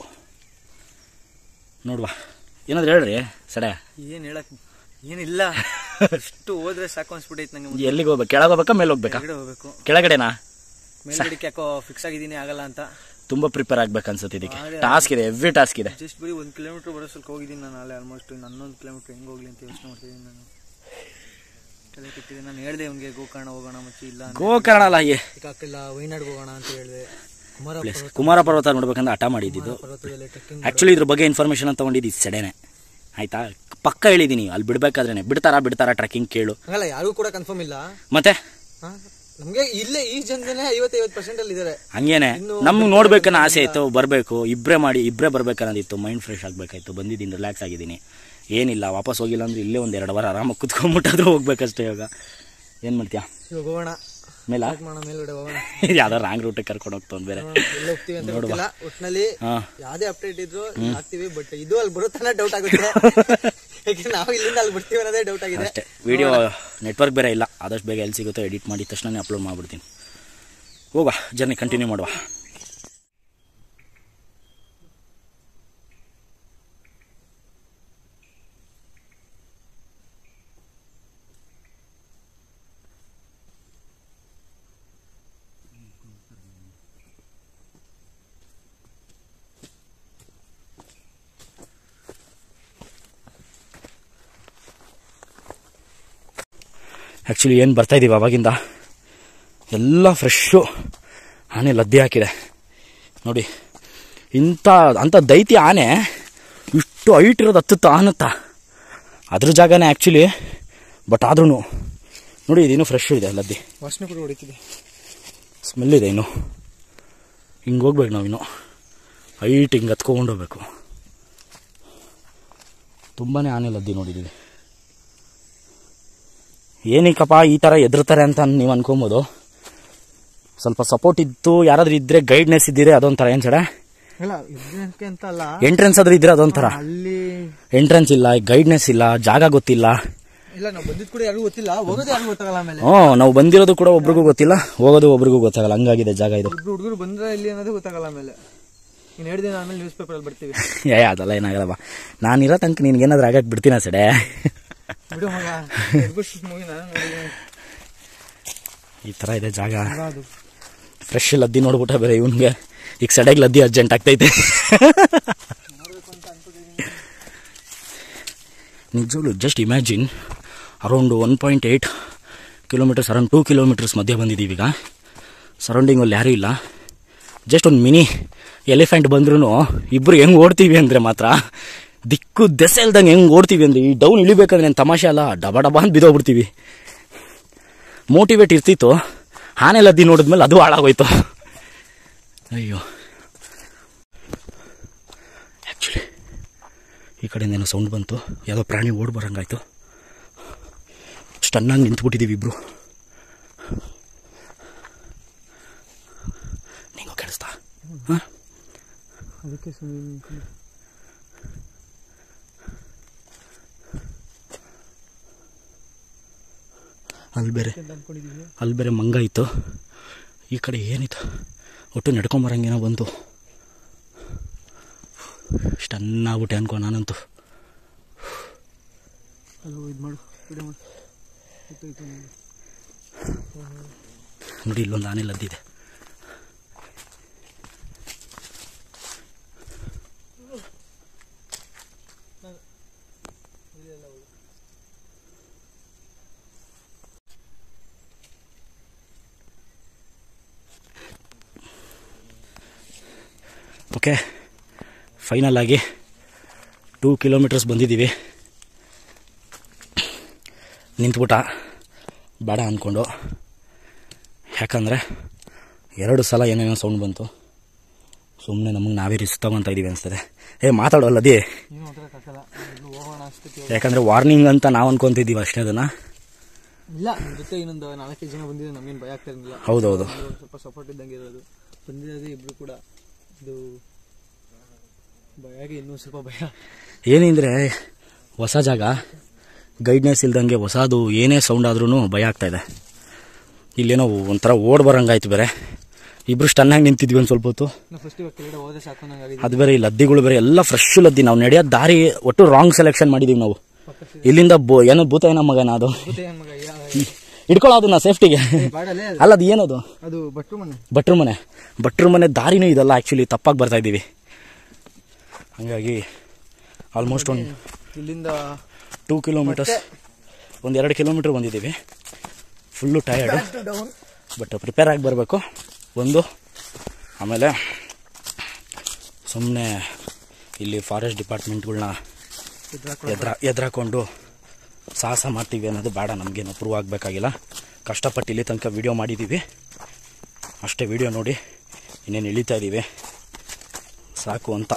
Speaker 1: ನೋಡುವ ಏನಾದ್ರು ಹೇಳ್ರಿ ಸಡೆ.
Speaker 2: ಏನು ಹೇಳಕ್ ಏನಿಲ್ಲ, ಅಷ್ಟು ಹೋದ್ರೆ ಸಾಕು ಅನ್ಸ್ಬಿಟ್ಟೈತೆ ನಂಗೆ.
Speaker 1: ಎಲ್ಲಿಗೆ ಹೋಗ್ಬೇಕು? ಕೆಳಗೆ ಹೋಗ್ಬೇಕಾ ಮೇಲೆ ಹೋಗ್ಬೇಕಾ?
Speaker 2: ಹೋಗ್ಬೇಕು.
Speaker 1: ಕೆಳಗಡೆನಾ?
Speaker 2: ಮೇಲ್ಗಡೆಗೆ ಯಾಕೋ ಫಿಕ್ಸ್ ಆಗಿದ್ದೀನಿ, ಆಗಲ್ಲ ಅಂತ.
Speaker 1: ತುಂಬ ಪ್ರಿಪೇರ್ ಆಗ್ಬೇಕು ಅನ್ಸುತ್ತೆ. ಇದಕ್ಕೆ ಟಾಸ್ಕ್ ಇದೆ, ಹೆವಿ ಟಾಸ್ಕ್ ಇದೆ.
Speaker 2: ಜಸ್ಟ್ ಬರೀ ಒಂದು ಕಿಲೋಮೀಟರ್ ಬರೋ ಸ್ವಲ್ಪ ಹೋಗಿದ್ದೀನಿ ನಾನು. ನಾಳೆ ಆಲ್ಮೋಸ್ಟ್ ಹನ್ನೊಂದು ಕಿಲೋಮೀಟರ್ ಹೆಂಗೆ ಹೋಗ್ಲಿ ಅಂತ ಯೋಚನೆ ಮಾಡ್ತಿದ್ದೀನಿ ನಾನು. ತಲೆ ಕೆಟ್ಟಿದೆ. ನಾನು ಹೇಳಿದೆ ಅವ್ನಿಗೆ ಗೋಕರ್ಣ ಹೋಗೋಣ ಮಚ್ಚಿ, ಇಲ್ಲ
Speaker 1: ಗೋಕರ್ಣ ಅಲ್ಲ,
Speaker 2: ಹಾಕಿಲ್ಲ ವೈನಾಡ್ ಹೋಗೋಣ ಅಂತ ಹೇಳಿದೆ. ಕುಮಾರ
Speaker 1: ಕುಮಾರ ಪರ್ವತ ನೋಡ್ಬೇಕಂತ ಹಠ ಮಾಡಿದ್ದು.
Speaker 2: ಪರ್ವತದಲ್ಲಿ ಟ್ರೆಕ್ಕಿಂಗ್
Speaker 1: ಆ್ಯಕ್ಚುಲಿ ಇದ್ರ ಬಗ್ಗೆ ಇನ್ಫಾರ್ಮೇಷನ್ ತಗೊಂಡಿದ್ದು ಇದು ಸೆಡೆನೆ ಆಯ್ತಾ. ಪಕ್ಕ ಹೇಳಿದ್ದೀನಿ, ಅಲ್ಲಿ ಬಿಡ್ಬೇಕಾದ್ರೆ ಬಿಡ್ತಾರಾ ಬಿಡ್ತಾರಾ ಟ್ರೆಕ್ಕಿಂಗ್ ಕೇಳು.
Speaker 2: ಹಂಗಲ್ಲ, ಯಾರಿಗೂ ಕೂಡ ಕನ್ಫರ್ಮ್ ಇಲ್ಲ.
Speaker 1: ಮತ್ತೆ
Speaker 2: ನಮ್ಗೆ ಇಲ್ಲೇ ಈ ಜನನೇ ಐವತ್ತೈವತ್ತು ಪರ್ಸೆಂಟ್ ಅಲ್ಲಿ ಇದಾರೆ.
Speaker 1: ಹಂಗೇನೆ ನಮ್ಗೆ ನೋಡ್ಬೇಕನ್ನೋ ಆಸೆ ಇತ್ತು, ಬರಬೇಕು, ಇಬ್ಬರೇ ಮಾಡಿ ಇಬ್ಬರೇ ಬರ್ಬೇಕನ್ನೋದಿತ್ತು. Mind fresh ಆಗಬೇಕಾಯ್ತು. ಬಂದಿದ್ದೀನಿ, ರಿಲ್ಯಾಕ್ಸ್ ಆಗಿದ್ದೀನಿ. ಏನಿಲ್ಲ, ವಾಪಸ್ ಹೋಗಿಲ್ಲ ಅಂದ್ರೆ ಇಲ್ಲೇ ಒಂದು ಎರಡು ವಾರ ಆರಾಮಾಗಿ ಕುತ್ಕೊಂಡ್ಬಿಟ್ಟಾದ್ರೂ ಹೋಗ್ಬೇಕಷ್ಟೇ. ಇವಾಗ ಏನು ಮಾಡ್ತೀಯಾ? ಇವಾಗ
Speaker 2: ಹೋಗೋಣ
Speaker 1: ಮೇಲ
Speaker 2: ಮೇಲ್ಗಡೆ ಹೋಗೋಣ.
Speaker 1: ಯಾವ್ದೋ ರಾಂಗ್ ರೂಟ್ ಕರ್ಕೊಂಡು ಹೋಗ್ತಾವ್ ಬೇರೆ.
Speaker 2: ಹೋಗ್ತೀವಿ ಅಂತ ಗೊತ್ತಿಲ್ಲ. ಒಟ್ಟಿನಲ್ಲಿ ಯಾವ್ದೇ ಅಪ್ಡೇಟ್ ಇದ್ರು ಹಾಕ್ತಿವಿ. ಬಟ್ ಇದು ಅಲ್ಲಿ ಬರುತ್ತಾನೆ ಡೌಟ್ ಆಗುತ್ತೆ. ಯಾಕೆ ನಾವು ಇಲ್ಲಿಂದ ಅಲ್ಲಿ ಬಿಡ್ತೀವಿ ಅನ್ನೋದೇ ಡೌಟ್ ಆಗಿದೆ
Speaker 1: ಅಷ್ಟೇ. ವಿಡಿಯೋ ನೆಟ್ವರ್ಕ್ ಬೇರೆ ಇಲ್ಲ. ಆದಷ್ಟು ಬೇಗ ಎಲ್ಲಿ ಸಿಗುತ್ತೋ ಎಡಿಟ್ ಮಾಡಿ ತಕ್ಷಣ ಅಪ್ಲೋಡ್ ಮಾಡ್ಬಿಡ್ತೀನಿ. ಹೋಗುವ, ಜರ್ನಿ ಕಂಟಿನ್ಯೂ ಮಾಡುವ. ಆ್ಯಕ್ಚುಲಿ ಏನು ಬರ್ತಾಯಿದ್ದೀವಿ ಅವಾಗಿಂದ ಎಲ್ಲ ಫ್ರೆಶ್ಶು ಆನೆ ಲದ್ದಿ ಹಾಕಿದೆ ನೋಡಿ. ಇಂಥ ಅಂಥ ದೈತ್ಯ ಆನೆ ಇಷ್ಟು ಹೈಟ್ ಇರೋದು ಹತ್ತುತ್ತಾ ಆನತ್ತಾ ಅದ್ರ ಜಾಗನೇ ಆ್ಯಕ್ಚುಲಿ. ಬಟ್ ಆದ್ರೂ ನೋಡಿ, ಇದೇನು ಫ್ರೆಶ್ ಇದೆ ಲದ್ದಿ.
Speaker 2: ವಾಸನೆ ಕೂಡ ಹೊಡಿತಿದೆ,
Speaker 1: ಸ್ಮೆಲ್ ಇದೆ. ಇನ್ನು ಹಿಂಗೆ ಹೋಗ್ಬೇಕು ನಾವಿನ್ನು ಹೈಟ್ ಹಿಂಗೆ ಹತ್ಕೊಂಡು ಹೋಗ್ಬೇಕು. ತುಂಬಾ ಆನೆ ಲದ್ದಿ ನೋಡಿದ್ದೀವಿ. ಏನಕ್ಕಪ್ಪ ಈ ಥರ ಎದುರ್ತಾರೆ ಅಂತ ನೀವು ಅನ್ಕೊಬೋದು. ಸ್ವಲ್ಪ ಸಪೋರ್ಟ್ ಇತ್ತು, ಯಾರಾದ್ರೂ ಇದ್ರೆ ಗೈಡ್ನೆಸ್ ಇದ್ದೀರಿ ಅದೊಂಥರ. ಏನು ಸಡ ಎಂಟ್ರೆನ್ಸ್ ಆದ್ರೂ ಇದ್ರೆ ಅದೊಂಥರ.
Speaker 2: ಅಲ್ಲಿ
Speaker 1: ಎಂಟ್ರೆನ್ಸ್ ಇಲ್ಲ, ಗೈಡ್ನೆಸ್ ಇಲ್ಲ, ಜಾಗ ಗೊತ್ತಿಲ್ಲ.
Speaker 2: ಇಲ್ಲ, ನಾವು ಬಂದಿದ್ದು ಕೂಡ ಯಾರಿಗೂ ಗೊತ್ತಿಲ್ಲ, ಹೋಗೋದು ಯಾರಿಗೂ ಗೊತ್ತಾಗಲ್ಲ. ಆಮೇಲೆ
Speaker 1: ಹ್ಞೂ, ನಾವು ಬಂದಿರೋದು ಕೂಡ ಒಬ್ರಿಗೂ ಗೊತ್ತಿಲ್ಲ, ಹೋಗೋದು ಒಬ್ರಿಗೂ ಗೊತ್ತಾಗಲ್ಲ. ಹಂಗಾಗಿದೆ ಜಾಗ ಇದು.
Speaker 2: ಹುಡುಗರು ಬಂದ್ರೆ ಇಲ್ಲಿ ಅನ್ನೋದು ಗೊತ್ತಾಗಲ್ಲ. ಆಮೇಲೆ ಇನ್ನು ಎರಡು ದಿನ ಆಮೇಲೆ ನ್ಯೂಸ್ ಪೇಪರಲ್ಲಿ ಬರ್ತೀವಿ.
Speaker 1: ಏ ಅದೆಲ್ಲ ಏನಾಗಲ್ಲಪ್ಪ. ನಾನಿರೋ ತನಕ ನಿನ್ಗೇನಾದ್ರೂ ಆಗಕ್ಕೆ ಬಿಡ್ತೀನ ಸಡೆ. ಈ ಥರ ಇದೆ ಜಾಗ. ಫ್ರೆಶ್ ಲದ್ದಿ ನೋಡ್ಬಿಟ್ಟ ಬೇರೆ ಇವನ್ಗೆ. ಈಗ ಸಡೆಗೆ ಲದ್ದಿ ಅರ್ಜೆಂಟ್ ಆಗ್ತೈತೆ. ನಿಜವಾಗ್ಲೂ just imagine, around one point eight kilometres around two kilometres ಮಧ್ಯೆ ಬಂದಿದ್ದೀವಿ. ಈಗ ಸರೌಂಡಿಂಗಲ್ಲಿ ಯಾರೂ ಇಲ್ಲ. ಜಸ್ಟ್ ಒಂದು ಮಿನಿ ಎಲಿಫೆಂಟ್ ಬಂದ್ರೂ ಇಬ್ಬರು ಹೆಂಗೆ ಓಡ್ತೀವಿ ಅಂದರೆ ಮಾತ್ರ ದಿಕ್ಕು ದೆಸೆ ಇಲ್ದಂಗೆ ಹೆಂಗೆ ಓಡ್ತೀವಿ ಅಂದರೆ, ಈ ಡೌನ್ ಇಳಿಬೇಕಾದ್ರೆ ಏನು ತಮಾಷೆ ಅಲ್ಲ, ಡಬ ಡಬ ಅಂತ ಬಿದ್ದೋಗ್ಬಿಡ್ತೀವಿ. ಮೋಟಿವೇಟ್ ಇರ್ತಿತ್ತು, ಆನೆ ಲದ್ದಿ ನೋಡಿದ್ಮೇಲೆ ಅದು ಹಾಳಾಗೋಯ್ತು. ಅಯ್ಯೋ, ಆ್ಯಕ್ಚುಲಿ ಈ ಕಡೆಯಿಂದ ಏನೋ ಸೌಂಡ್ ಬಂತು, ಯಾವುದೋ ಪ್ರಾಣಿ ಓಡ್ ಬರಂಗಾಯ್ತು. ಸ್ಟನ್ನಾಗಿ ನಿಂತ್ಬಿಟ್ಟಿದ್ದೀವಿ ಇಬ್ರು. ನಿಂಗೂ ಕೇಳಿಸ್ತಾ? ಹಾಂ,
Speaker 2: ಅದಕ್ಕೆ
Speaker 1: ಅಲ್ಲಿ ಬೇರೆ ಅಲ್ಲಿ ಬೇರೆ ಮಂಗ ಇತ್ತು. ಈ ಕಡೆ ಏನಿತ್ತು, ಒಟ್ಟು ನಡ್ಕೊಂಬರಂಗೇನೋ ಬಂತು. ಸ್ಟನ್ ಆಗ್ಬಿಟ್ಟೆ ಅನ್ಕೊ ನಾನಂತೂ.
Speaker 2: ಅದು ಇದು ಮಾಡು ವಿಡಿಯೋ ಮಾಡು.
Speaker 1: ನೋಡಿ ಇಲ್ಲೊಂದು ಆನೆ ಲದ್ದಿದೆ. ಓಕೆ, ಫೈನಲ್ ಆಗಿ ಟೂ ಕಿಲೋಮೀಟರ್ಸ್ ಬಂದಿದ್ದೀವಿ. ನಿಂತ್ಬಿಟ್ಟ ಬೇಡ ಅಂದ್ಕೊಂಡು, ಯಾಕಂದರೆ ಎರಡು ಸಲ ಏನೇನೋ ಸೌಂಡ್ ಬಂತು. ಸುಮ್ಮನೆ ನಮಗೆ ನಾವೇ ರಿಸ್ಕ್ ತಗೊತಾ ಇದ್ದೀವಿ ಅನಿಸ್ತದೆ. ಏ ಮಾತಾಡೋಲ್ಲ ಅದೇ, ಯಾಕಂದರೆ ವಾರ್ನಿಂಗ್ ಅಂತ ನಾವು ಅನ್ಕೊತಿದ್ದೀವಿ ಅಷ್ಟೇ. ಅದನ್ನು
Speaker 2: ಇಲ್ಲ, ನಮ್ಮ ಜೊತೆ ಇನ್ನೊಂದು ನಾಲ್ಕೈದು ಜನ ಬಂದಿದೆ, ನಮಗೇನು ಭಯ ಆಗ್ತಾ ಇರಲಿಲ್ಲ.
Speaker 1: ಹೌದೌದು,
Speaker 2: ಸ್ವಲ್ಪ ಸಪೋರ್ಟ್ ಇದ್ದಂಗೆ ಇರೋದು. ಬಂದಿರೋದು ಇಬ್ಬರು ಕೂಡ. ಇದು ಭಯಗೆ ಇನ್ನೂ ಸ್ವಲ್ಪ ಭಯ.
Speaker 1: ಏನೆಂದರೆ ಹೊಸ ಜಾಗ, ಗೈಡ್ನೆಸ್ ಇಲ್ದಂಗೆ ಹೊಸದು ಏನೇ ಸೌಂಡ್ ಆದ್ರೂ ಭಯ ಆಗ್ತಾಯಿದೆ. ಇಲ್ಲೇನೋ ಒಂಥರ ಓಡ್ ಬರಂಗಾಯ್ತು. ಬೇರೆ ಇಬ್ರು ಸ್ಟನ್ನಾಗಿ ನಿಂತಿದ್ವಿ ಒಂದು ಸ್ವಲ್ಪ ಹೊತ್ತು. ಅದು ಬೇರೆ ಈ ಲದ್ದಿಗಳು ಬೇರೆ ಎಲ್ಲ ಫ್ರೆಶ್ ಲದ್ದಿ. ನಾವು ನಡೆಯೋದು ದಾರಿ ಒಟ್ಟು ರಾಂಗ್ ಸೆಲೆಕ್ಷನ್ ಮಾಡಿದೀವಿ ನಾವು. ಇಲ್ಲಿಂದ ಬೋ ಏನೋ ಭೂತ ಏನೋ ಮಗನ ಅದು ಇಟ್ಕೊಳ್ಳೋದು ನಾ ಸೇಫ್ಟಿಗೆ. ಅಲ್ಲ ಅದು ಏನದು,
Speaker 2: ಅದು ಭಟ್ರು ಮನೆ.
Speaker 1: ಭಟ್ರು ಮನೆ ಭಟ್ರು ಮನೆ ದಾರಿನೂ ಇದಲ್ಲ. ಆ್ಯಕ್ಚುಲಿ ತಪ್ಪಾಗಿ ಬರ್ತಾ ಇದ್ದೀವಿ. ಹಾಗಾಗಿ ಆಲ್ಮೋಸ್ಟ್ ಒಂದು
Speaker 2: ಇಲ್ಲಿಂದ
Speaker 1: ಟೂ ಕಿಲೋಮೀಟರ್ಸ್ ಒಂದು ಎರಡು ಕಿಲೋಮೀಟರ್ ಬಂದಿದ್ದೀವಿ. ಫುಲ್ಲು ಟಯರ್ಡು, ಬಟ್ ಪ್ರಿಪೇರ್ ಆಗಿ ಬರಬೇಕು ಒಂದು. ಆಮೇಲೆ ಸುಮ್ಮನೆ ಇಲ್ಲಿ ಫಾರೆಸ್ಟ್ ಡಿಪಾರ್ಟ್ಮೆಂಟ್ಗಳನ್ನ ಎದುರ ಎದುರಾಕೊಂಡು ಸಾಹಸ ಮಾಡ್ತೀವಿ ಅನ್ನೋದು ಬೇಡ. ನಮಗೇನು ಪ್ರೂವ್ ಆಗಬೇಕಾಗಿಲ್ಲ. ಕಷ್ಟಪಟ್ಟು ಇಲ್ಲಿ ತನಕ ವೀಡಿಯೋ ಮಾಡಿದ್ದೀವಿ ಅಷ್ಟೇ. ವೀಡಿಯೋ ನೋಡಿ ಇನ್ನೇನು ಇಳಿತಾ ಇದ್ದೀವಿ ಸಾಕು ಅಂತ.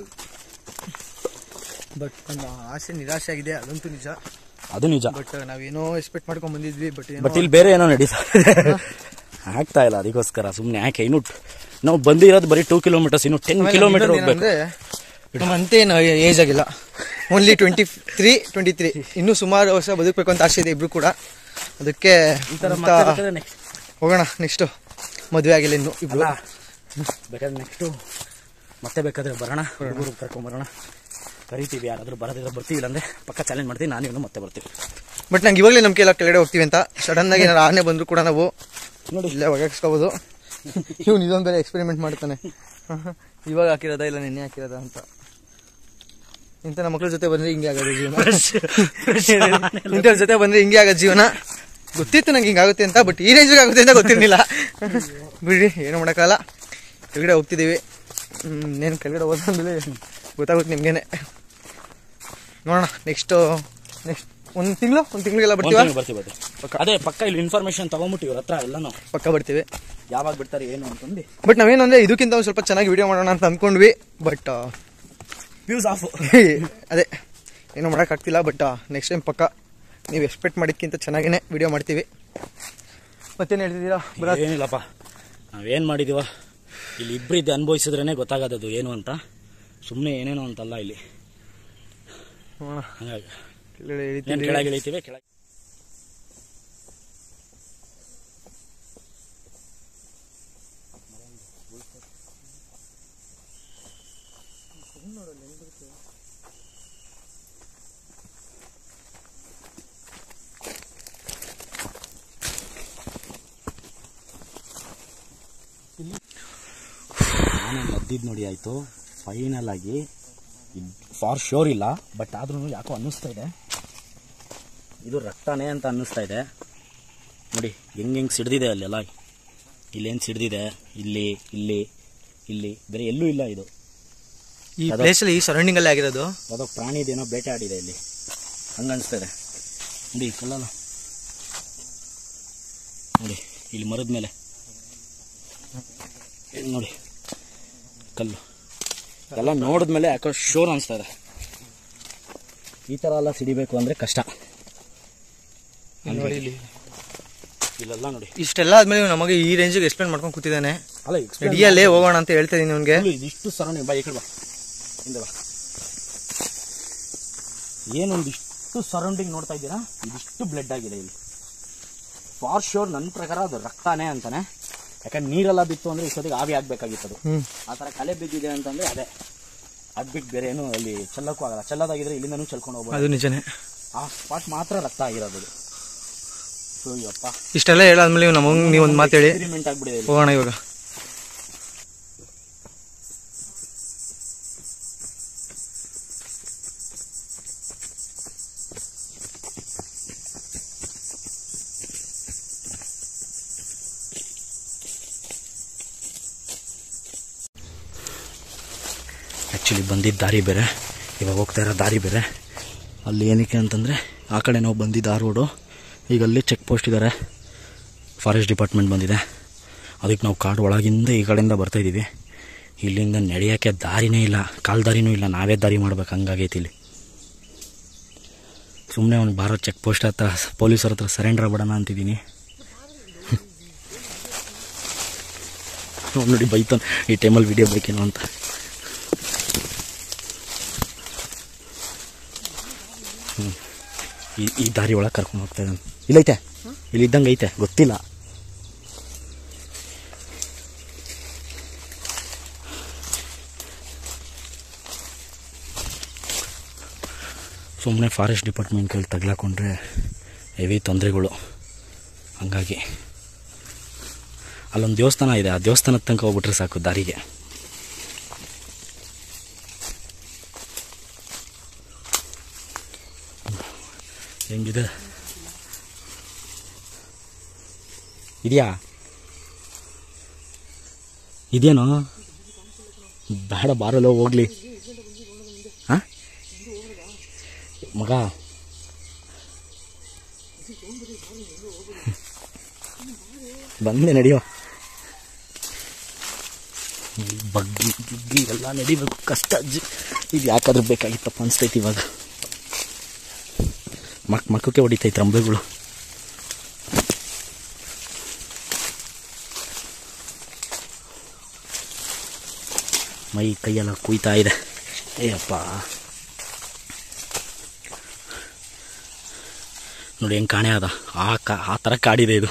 Speaker 2: ಬಟ್ ನಮ್ಮ ಆಸೆ ನಿರಾಶೆ ಆಗಿದೆ, ಅದಂತೂ ನಿಜ.
Speaker 1: ಅದು ನಿಜ.
Speaker 2: ಬಟ್ ನಾವೇನೋ ಎಕ್ಸ್ಪೆಕ್ಟ್ ಮಾಡ್ಕೊಂಡು ಬಂದಿದ್ವಿ. ಬಟ್
Speaker 1: ಬಟ್ ಇಲ್ಲಿ ಬೇರೆ ಏನೋ ನಡೀತಾ ಆಗ್ತಾ ಇಲ್ಲ. ಅದಕ್ಕೋಸ್ಕರ ಸುಮ್ಮನೆ ಯಾಕೆ ಇನ್ನು ನಾವು ಬಂದಿರೋದು ಬರೀ ಟೂ ಕಿಲೋಮೀಟರ್ಸ್, ಇನ್ನು ಟೆನ್ ಕಿಲೋಮೀಟರ್ ಹೋಗ್ಬೇಕು.
Speaker 2: ನಮ್ಮಂತೆ ಏಜ್ ಆಗಿಲ್ಲ, only twenty three twenty three ಇನ್ನೂ ಸುಮಾರು ವರ್ಷ ಬದುಕಬೇಕು ಅಂತ ಆಸೆ ಇದೆ ಇಬ್ರು ಕೂಡ. ಅದಕ್ಕೆ ಹೋಗೋಣ. ನೆಕ್ಸ್ಟು ಮದುವೆ ಆಗಿಲ್ಲ ಇನ್ನು ಇಬ್ರು.
Speaker 1: ಬೇಕಾದ್ರೆ ನೆಕ್ಸ್ಟು ಮತ್ತೆ ಬೇಕಾದ್ರೆ ಬರೋಣ, ಹುಡುಗರು ಕರ್ಕೊಂಬರೋಣ. ಕರಿತೀವಿ, ಯಾರಾದರೂ ಬರೋದಿಲ್ಲ ಬರ್ತೀವಿ. ಇಲ್ಲಾಂದ್ರೆ ಪಕ್ಕ ಚಾಲೆಂಜ್ ಮಾಡ್ತೀವಿ, ನಾನು ಇವನು ಮತ್ತೆ ಬರ್ತೀವಿ.
Speaker 2: ಬಟ್ ನಂಗೆ ಇವಾಗಲೇ ನಮ್ಗೆ ಎಲ್ಲ ಕೆಳಗಡೆ ಹೋಗ್ತೀವಿ ಅಂತ. ಸಡನ್ ಆಗಿ ಏನಾರು ಆನೆ ಬಂದರೂ ಕೂಡ ನಾವು ನೋಡಿ ಇಲ್ಲೇ ಒಗ್ಗಿಸ್ಕೋಬೋದು. ಇವ್ನು ಇದೊಂದು ಬೇರೆ ಎಕ್ಸ್ಪೆರಿಮೆಂಟ್ ಮಾಡ್ತಾನೆ. ಇವಾಗ ಹಾಕಿರೋದ ಇಲ್ಲ ನಿನ್ನೆ ಹಾಕಿರೋದ ಅಂತ. ಇಂಥ ನಮ್ಮ ಮಕ್ಳ ಜೊತೆ ಬಂದರೆ ಹಿಂಗೆ ಆಗೋದು ಜೀವನ. ಇಂಥವ್ರ ಜೊತೆ ಬಂದರೆ ಹಿಂಗೆ ಆಗೋದು ಜೀವನ. ಗೊತ್ತಿತ್ತು ನಂಗೆ ಹಿಂಗಾಗುತ್ತೆ ಅಂತ, ಬಟ್ ಈ ರೇಂಜಿಗೆ ಆಗುತ್ತೆ ಅಂತ ಗೊತ್ತಿರಲಿಲ್ಲ. ಬಿಡಿ, ಏನು ಮಾಡೋಕ್ಕಲ್ಲ. ಕೆಳಗಡೆ ಹೋಗ್ತಿದ್ದೀವಿ. ಇನ್ನೇನು ಕೆಳಗಡೆ ಹೋದ್ಮೇಲೆ ಗೊತ್ತಾಗುತ್ತೆ ನಿಮ್ಗೇನೆ. ನೋಡೋಣ ನೆಕ್ಸ್ಟು ನೆಕ್ಸ್ಟ್ ಒಂದು ತಿಂಗಳು ಒಂದು ತಿಂಗಳಿಗೆಲ್ಲ ಬರ್ತೀವಿ.
Speaker 1: ಬರ್ತೀವಿ ಬರ್ತೀವಿ ಅದೇ ಪಕ್ಕ ಇಲ್ಲಿ ಇನ್ಫಾರ್ಮೇಶನ್ ತಗೊಂಬಿಟ್ಟು ಇವ್ರ ಹತ್ರ ಎಲ್ಲನೂ
Speaker 2: ಪಕ್ಕ ಬರ್ತೀವಿ.
Speaker 1: ಯಾವಾಗ ಬಿಡ್ತಾರೆ ಏನು ಅಂತಂದು.
Speaker 2: ಬಟ್ ನಾವೇನು ಅಂದರೆ ಇದಕ್ಕಿಂತ ಒಂದು ಸ್ವಲ್ಪ ಚೆನ್ನಾಗಿ ವಿಡಿಯೋ ಮಾಡೋಣ ಅಂತ ಅಂದ್ಕೊಂಡ್ವಿ. ಬಟ್
Speaker 1: ವ್ಯೂಸ್ ಆಫ್
Speaker 2: ಅದೇ ಏನೂ ಮಾಡೋಕ್ಕಾಗ್ತಿಲ್ಲ. ಬಟ್ ನೆಕ್ಸ್ಟ್ ಟೈಮ್ ಪಕ್ಕ ನೀವು ಎಕ್ಸ್ಪೆಕ್ಟ್ ಮಾಡಿದ್ದಕ್ಕಿಂತ ಚೆನ್ನಾಗೇ ವಿಡಿಯೋ ಮಾಡ್ತೀವಿ. ಮತ್ತೇನು ಹೇಳ್ತಿದ್ದೀರಾ? ಬರ
Speaker 1: ಏನಿಲ್ಲಪ್ಪ, ನಾವೇನು ಮಾಡಿದೀವ ಇಲ್ಲಿ ಇಬ್ಬರು ಇದ್ದು ಅನುಭವಿಸಿದ್ರೇ ಗೊತ್ತಾಗೋದದು ಏನು ಅಂತ. ಸುಮ್ಮನೆ ಏನೇನೋ ಅಂತಲ್ಲ ಇಲ್ಲಿ. ಹಾಗಾಗಿ ಕೆಳಗೆ ಇಳಿತೀವಿ. ಕೆಳಗೆ ನಾನು ಮದ್ದಿದ್ದು ನೋಡಿ ಆಯಿತು. ಫೈನಲ್ ಆಗಿ ಫಾರ್ ಶೋರ್ ಇಲ್ಲ, ಬಟ್ ಆದ್ರೂ ಯಾಕೋ ಅನ್ನಿಸ್ತಾ ಇದೆ ಇದು ರಕ್ತನೇ ಅಂತ ಅನ್ನಿಸ್ತಾ ಇದೆ. ನೋಡಿ ಹೆಂಗೆ ಹೆಂಗೆ ಸಿಡ್ದಿದೆ ಅಲ್ಲೆಲ್ಲ. ಇಲ್ಲೇನು ಸಿಡ್ದಿದೆ, ಇಲ್ಲಿ ಇಲ್ಲಿ ಇಲ್ಲಿ ಬೇರೆ ಎಲ್ಲೂ ಇಲ್ಲ. ಇದು
Speaker 2: ಈ ಪ್ಲೇಸಲ್ಲಿ ಈ ಸರೌಂಡಿಂಗ್ ಅಲ್ಲಿ ಆಗಿರೋದು
Speaker 1: ಯಾವುದೋ ಪ್ರಾಣಿದೇನೋ ಬೇಟೆ ಆಡಿದೆ ಇಲ್ಲಿ, ಹಂಗೆ ಅನಿಸ್ತಾ ಇದೆ. ನೋಡಿ ಕಲ್ಲಲ್ಲ, ನೋಡಿ ಇಲ್ಲಿ ಮರದ ಮೇಲೆ ನೋಡಿ ಕಲ್ಲು ಎಲ್ಲ ನೋಡಿದ್ಮೇಲೆ ಯಾಕೋ ಶೋರ್ ಅನಿಸ್ತಾ ಇದೆ. ಈ ಥರ ಎಲ್ಲ ಸಿಡಿಬೇಕು ಅಂದರೆ ಕಷ್ಟ.
Speaker 2: ನೋಡಿ ಇಲ್ಲಿ
Speaker 1: ಇಲ್ಲೆಲ್ಲ ನೋಡಿ
Speaker 2: ಇಷ್ಟೆಲ್ಲ ಆದ್ಮೇಲೆ ನಮಗೆ ಈ ರೇಂಜಿಗೆ ಎಕ್ಸ್ಪ್ಲೇನ್ ಮಾಡ್ಕೊಂಡು ಕೂತಿದ್ದಾನೆ.
Speaker 1: ಅಲ್ಲ
Speaker 2: ರೆಡಿಯಲ್ಲೇ ಹೋಗೋಣ ಅಂತ ಹೇಳ್ತಾ ಇದೀನಿ ಅವನಿಗೆ.
Speaker 1: ಇದಿಷ್ಟು ಸರೌಂಡಿಂಗ್ ಬಾ, ಈ ಕಡೆ ಬಾ, ಹಿಂದೆ ಬಾ. ಏನೊಂದಿಷ್ಟು ಸರೌಂಡಿಂಗ್ ನೋಡ್ತಾ ಇದ್ದೀರಾ, ಇದಿಷ್ಟು ಬ್ಲಡ್ ಆಗಿದೆ ಇಲ್ಲಿ. ಫಾರ್ ಶೋರ್ ನನ್ನ ಪ್ರಕಾರ ಅದು ರಕ್ತಾನೆ ಅಂತಾನೆ. ಯಾಕಂದ್ರೆ ನೀರೆಲ್ಲ ಬಿತ್ತು ಅಂದ್ರೆ ಇಷ್ಟೊತ್ತಿಗೆ ಆವಿ ಆಗ್ಬೇಕಾಗಿತ್ತು. ಅದು ಆ ಥರ ಕಲೆ ಬಿದ್ದಿದೆ ಅಂತಂದ್ರೆ ಅದೇ ಅದು ಬಿಟ್ಟು ಬೇರೆ ಏನು ಅಲ್ಲಿ ಚೆಲ್ಲಕ್ಕೂ ಆಗಲ್ಲ. ಚೆಲ್ಲೋದಾಗಿದ್ರೆ ಇಲ್ಲಿಂದನೂ ಚೆಲ್ಕೊಂಡು ಹೋಗ್ಬೋದು.
Speaker 2: ಅದು ನಿಜನೇ.
Speaker 1: ಆ ಸ್ಪಾಟ್ ಮಾತ್ರ ರಕ್ತ ಆಗಿರೋದು. ಅಯ್ಯಪ್ಪ
Speaker 2: ಇಷ್ಟೆಲ್ಲ ಹೇಳಾದ್ಮೇಲೆ ನಮಗೆ ನೀವು ಒಂದು ಮಾತು ಹೇಳಿ
Speaker 1: ಎಕ್ಸ್ಪೆರಿಮೆಂಟ್ ಆಗ್ಬಿಟ್ಟಿದೆ.
Speaker 2: ಹೋಗೋಣ ಇವಾಗ.
Speaker 1: ಆ್ಯಕ್ಚುಲಿ ಬಂದಿದ್ದ ದಾರಿ ಬೇರೆ, ಇವಾಗ ಹೋಗ್ತಾ ಇರೋ ದಾರಿ ಬೇರೆ. ಅಲ್ಲಿ ಏನಕ್ಕೆ ಅಂತಂದರೆ ಆ ಕಡೆ ನಾವು ಬಂದಿದ್ದು ಆ ರೋಡು, ಈಗ ಅಲ್ಲಿ ಚೆಕ್ ಪೋಸ್ಟ್ ಇದ್ದಾರೆ, ಫಾರೆಸ್ಟ್ ಡಿಪಾರ್ಟ್ಮೆಂಟ್ ಬಂದಿದೆ. ಅದಕ್ಕೆ ನಾವು ಕಾಡು ಒಳಗಿಂದ ಈ ಕಡೆಯಿಂದ ಬರ್ತಾಯಿದ್ದೀವಿ. ಇಲ್ಲಿಂದ ನಡೆಯೋಕ್ಕೆ ದಾರಿನೇ ಇಲ್ಲ, ಕಾಲು ದಾರಿನೂ ಇಲ್ಲ, ನಾವೇ ದಾರಿ ಮಾಡ್ಬೇಕು, ಹಂಗಾಗೈತಿ ಇಲ್ಲಿ. ಸುಮ್ಮನೆ ಅವ್ನು ಬಾರೋ ಚೆಕ್ ಪೋಸ್ಟ್ ಹತ್ರ ಪೊಲೀಸರ ಹತ್ರ ಸರೆಂಡರ್ ಆಗ್ಬಿಡೋಣ ಅಂತಿದ್ದೀನಿ. ನೋಡಿ ಬೈತಾನೆ ಈ ಟೈಮಲ್ಲಿ ವಿಡಿಯೋ ಬೇಕೇನೋ ಅಂತ. ಹ್ಞೂ ಈ ಈ ದಾರಿ ಒಳಗೆ ಕರ್ಕೊಂಡು ಹೋಗ್ತಾ ಇದ್ದಾನೆ. ಇಲ್ಲೈತೆ, ಇಲ್ಲಿದ್ದಂಗೆ ಐತೆ, ಗೊತ್ತಿಲ್ಲ. ಸುಮ್ಮನೆ ಫಾರೆಸ್ಟ್ ಡಿಪಾರ್ಟ್ಮೆಂಟ್ ಕೈಲಿ ತಗ್ಲಾಕೊಂಡ್ರೆ ಹೆವಿ ತೊಂದರೆಗಳು. ಹಂಗಾಗಿ ಅಲ್ಲೊಂದು ದೇವಸ್ಥಾನ ಇದೆ, ಆ ದೇವಸ್ಥಾನದ ತನಕ ಹೋಗ್ಬಿಟ್ರೆ ಸಾಕು ದಾರಿಗೆ. ಹೆಂಗಿದೆ ಇದೆಯಾ? ಇದೇನೋ ಬೇಡ, ಬಾರಲ್ಲೋ ಹೋಗ್ಲಿ. ಹಾಂ ಮಗ, ಬಂದೆ ನಡೆಯೋ. ಬಗ್ಗಿ ಗಿಗ್ಗಿ ಎಲ್ಲ ನಡಿಬೇಕು, ಕಷ್ಟ ಅಜ್ಜಿ. ಇದು ಯಾಕಾದ್ರೂ ಬೇಕಾಗಿತ್ತಪ್ಪ ಅನಿಸ್ತೈತಿ ಇವಾಗ. ಮಕ್ ಮಕ್ಕಕ್ಕೆ ಹೊಡಿತೈತೆ ರಂಬೆಗಳು. ಮೈ ಕೈಯೆಲ್ಲ ಕುಯ್ತಾ ಇದೆ. ಏಯಪ್ಪ ನೋಡಿ ಹೆಂಗೆ ಕಾಣೆ ಅದ, ಆ ಕಾ ಆ ಥರ ಕಾಡಿದೆ ಇದು.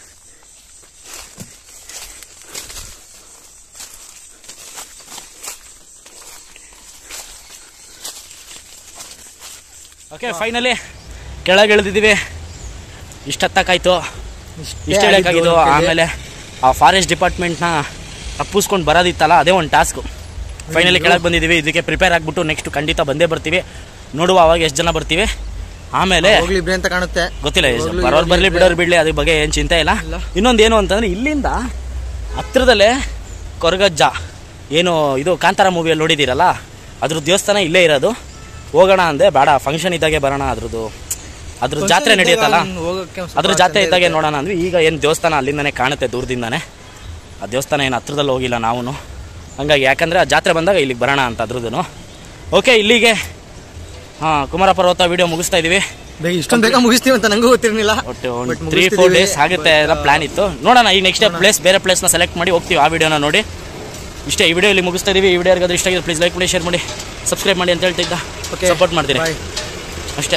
Speaker 1: ಓಕೆ, ಫೈನಲಿ ಕೆಳಗೆ ಇಳಿದಿದ್ದೀವಿ. ಇಷ್ಟು ಹತ್ತಕ್ಕಾಯ್ತು, ಇಷ್ಟು ಹೇಳೋಕ್ಕಾಗಿದ್ದು. ಆಮೇಲೆ ಆ ಫಾರೆಸ್ಟ್ ಡಿಪಾರ್ಟ್ಮೆಂಟ್ನ ತಪ್ಪಿಸ್ಕೊಂಡು ಬರೋದಿತ್ತಲ್ಲ, ಅದೇ ಒಂದು ಟಾಸ್ಕು. ಫೈನಲಿ ಕೆಳಗೆ ಬಂದಿದ್ದೀವಿ. ಇದಕ್ಕೆ ಪ್ರಿಪೇರ್ ಆಗಿಬಿಟ್ಟು ನೆಕ್ಸ್ಟ್ ಖಂಡಿತ ಬಂದೇ ಬರ್ತೀವಿ. ನೋಡುವ ಅವಾಗ ಎಷ್ಟು ಜನ ಬರ್ತೀವಿ. ಆಮೇಲೆ
Speaker 2: ಅಂತ ಕಾಣುತ್ತೆ,
Speaker 1: ಗೊತ್ತಿಲ್ಲ, ಬರೋರು ಬರಲಿ ಬಿಡೋರು ಬಿಡಲಿ, ಅದ್ರ ಬಗ್ಗೆ ಏನು ಚಿಂತೆ ಇಲ್ಲ. ಇನ್ನೊಂದು ಏನು ಅಂತಂದರೆ, ಇಲ್ಲಿಂದ ಹತ್ತಿರದಲ್ಲೇ ಕೊರಗಜ್ಜ, ಏನು ಇದು ಕಾಂತಾರ ಮೂವಿಯಲ್ಲಿ ನೋಡಿದ್ದೀರಲ್ಲ, ಅದ್ರ ದೇವಸ್ಥಾನ ಇಲ್ಲೇ ಇರೋದು. ಹೋಗೋಣ ಅಂದೆ, ಬೇಡ ಫಂಕ್ಷನ್ ಇದ್ದಾಗೆ ಬರೋಣ, ಅದ್ರದ್ದು ಅದ್ರ ಜಾತ್ರೆ ನಡೆಯುತ್ತಲ್ಲ, ಅದ್ರ ಜಾತ್ರೆ ಇದ್ದಾಗೆ ನೋಡೋಣ ಅಂದ್ವಿ. ಈಗ ಏನು ದೇವಸ್ಥಾನ ಅಲ್ಲಿಂದನೇ ಕಾಣುತ್ತೆ ದೂರದಿಂದಾನೆ. ಆ ದೇವಸ್ಥಾನ ಏನು ಹತ್ರದಲ್ಲಿ ಹೋಗಿಲ್ಲ ನಾವು, ಹಂಗಾಗಿ ಯಾಕಂದರೆ ಆ ಜಾತ್ರೆ ಬಂದಾಗ ಇಲ್ಲಿಗೆ ಬರೋಣ ಅಂತ ಅದ್ರದ್ದು. ಓಕೆ, ಇಲ್ಲಿಗೆ ಹಾಂ ಕುಮಾರ ಪರ್ವತ ವಿಡಿಯೋ ಮುಗಿಸ್ತಾ ಇದ್ದೀವಿ.
Speaker 2: ಇಷ್ಟೊಂದು ಬೇಗ ಮುಗಿಸ್ತೀವಿ ಅಂತ ನಂಗೂ ಗೊತ್ತಿರಲಿಲ್ಲ.
Speaker 1: ಒಟ್ಟು ಒಂದು ತ್ರೀ ಫೋರ್ ಡೇಸ್ ಆಗುತ್ತೆ ಎಲ್ಲ ಪ್ಲಾನ್ ಇತ್ತು. ನೋಡೋಣ ಈಗ ನೆಕ್ಸ್ಟ್ ಪ್ಲೇಸ್, ಬೇರೆ ಪ್ಲೇಸ್ನ ಸೆಲೆಕ್ಟ್ ಮಾಡಿ ಹೋಗ್ತೀವಿ. ಆ ವಿಡಿಯೋನ ನೋಡಿ ಇಷ್ಟೇ, ಈ ವಿಡಿಯೋ ಇಲ್ಲಿ ಮುಗಿಸ್ತಾ ಇದೀವಿ. ಈ ವಿಡಿಯೋ ಯಾರಿಗಾದ್ರೂ ಇಷ್ಟ ಆಗಿದೆ ಪ್ಲೀಸ್ ಲೈಕ್ ಮಾಡಿ, ಶೇರ್ ಮಾಡಿ, ಸಬ್ಸ್ಕ್ರೈಬ್ ಮಾಡಿ ಅಂತ ಹೇಳ್ತಿದ್ದ. ಓಕೆ, ಸಪೋರ್ಟ್ ಮಾಡ್ತೀನಿ ಅಷ್ಟೇ.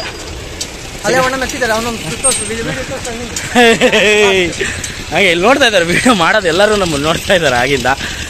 Speaker 1: ಹಾಗೆ ಇಲ್ಲಿ ನೋಡ್ತಾ ಇದ್ದಾರೆ ವಿಡಿಯೋ ಮಾಡೋದು, ಎಲ್ಲರೂ ನಮ್ಮನ್ನು ನೋಡ್ತಾ ಇದ್ದಾರೆ ಆಗಿಂದ.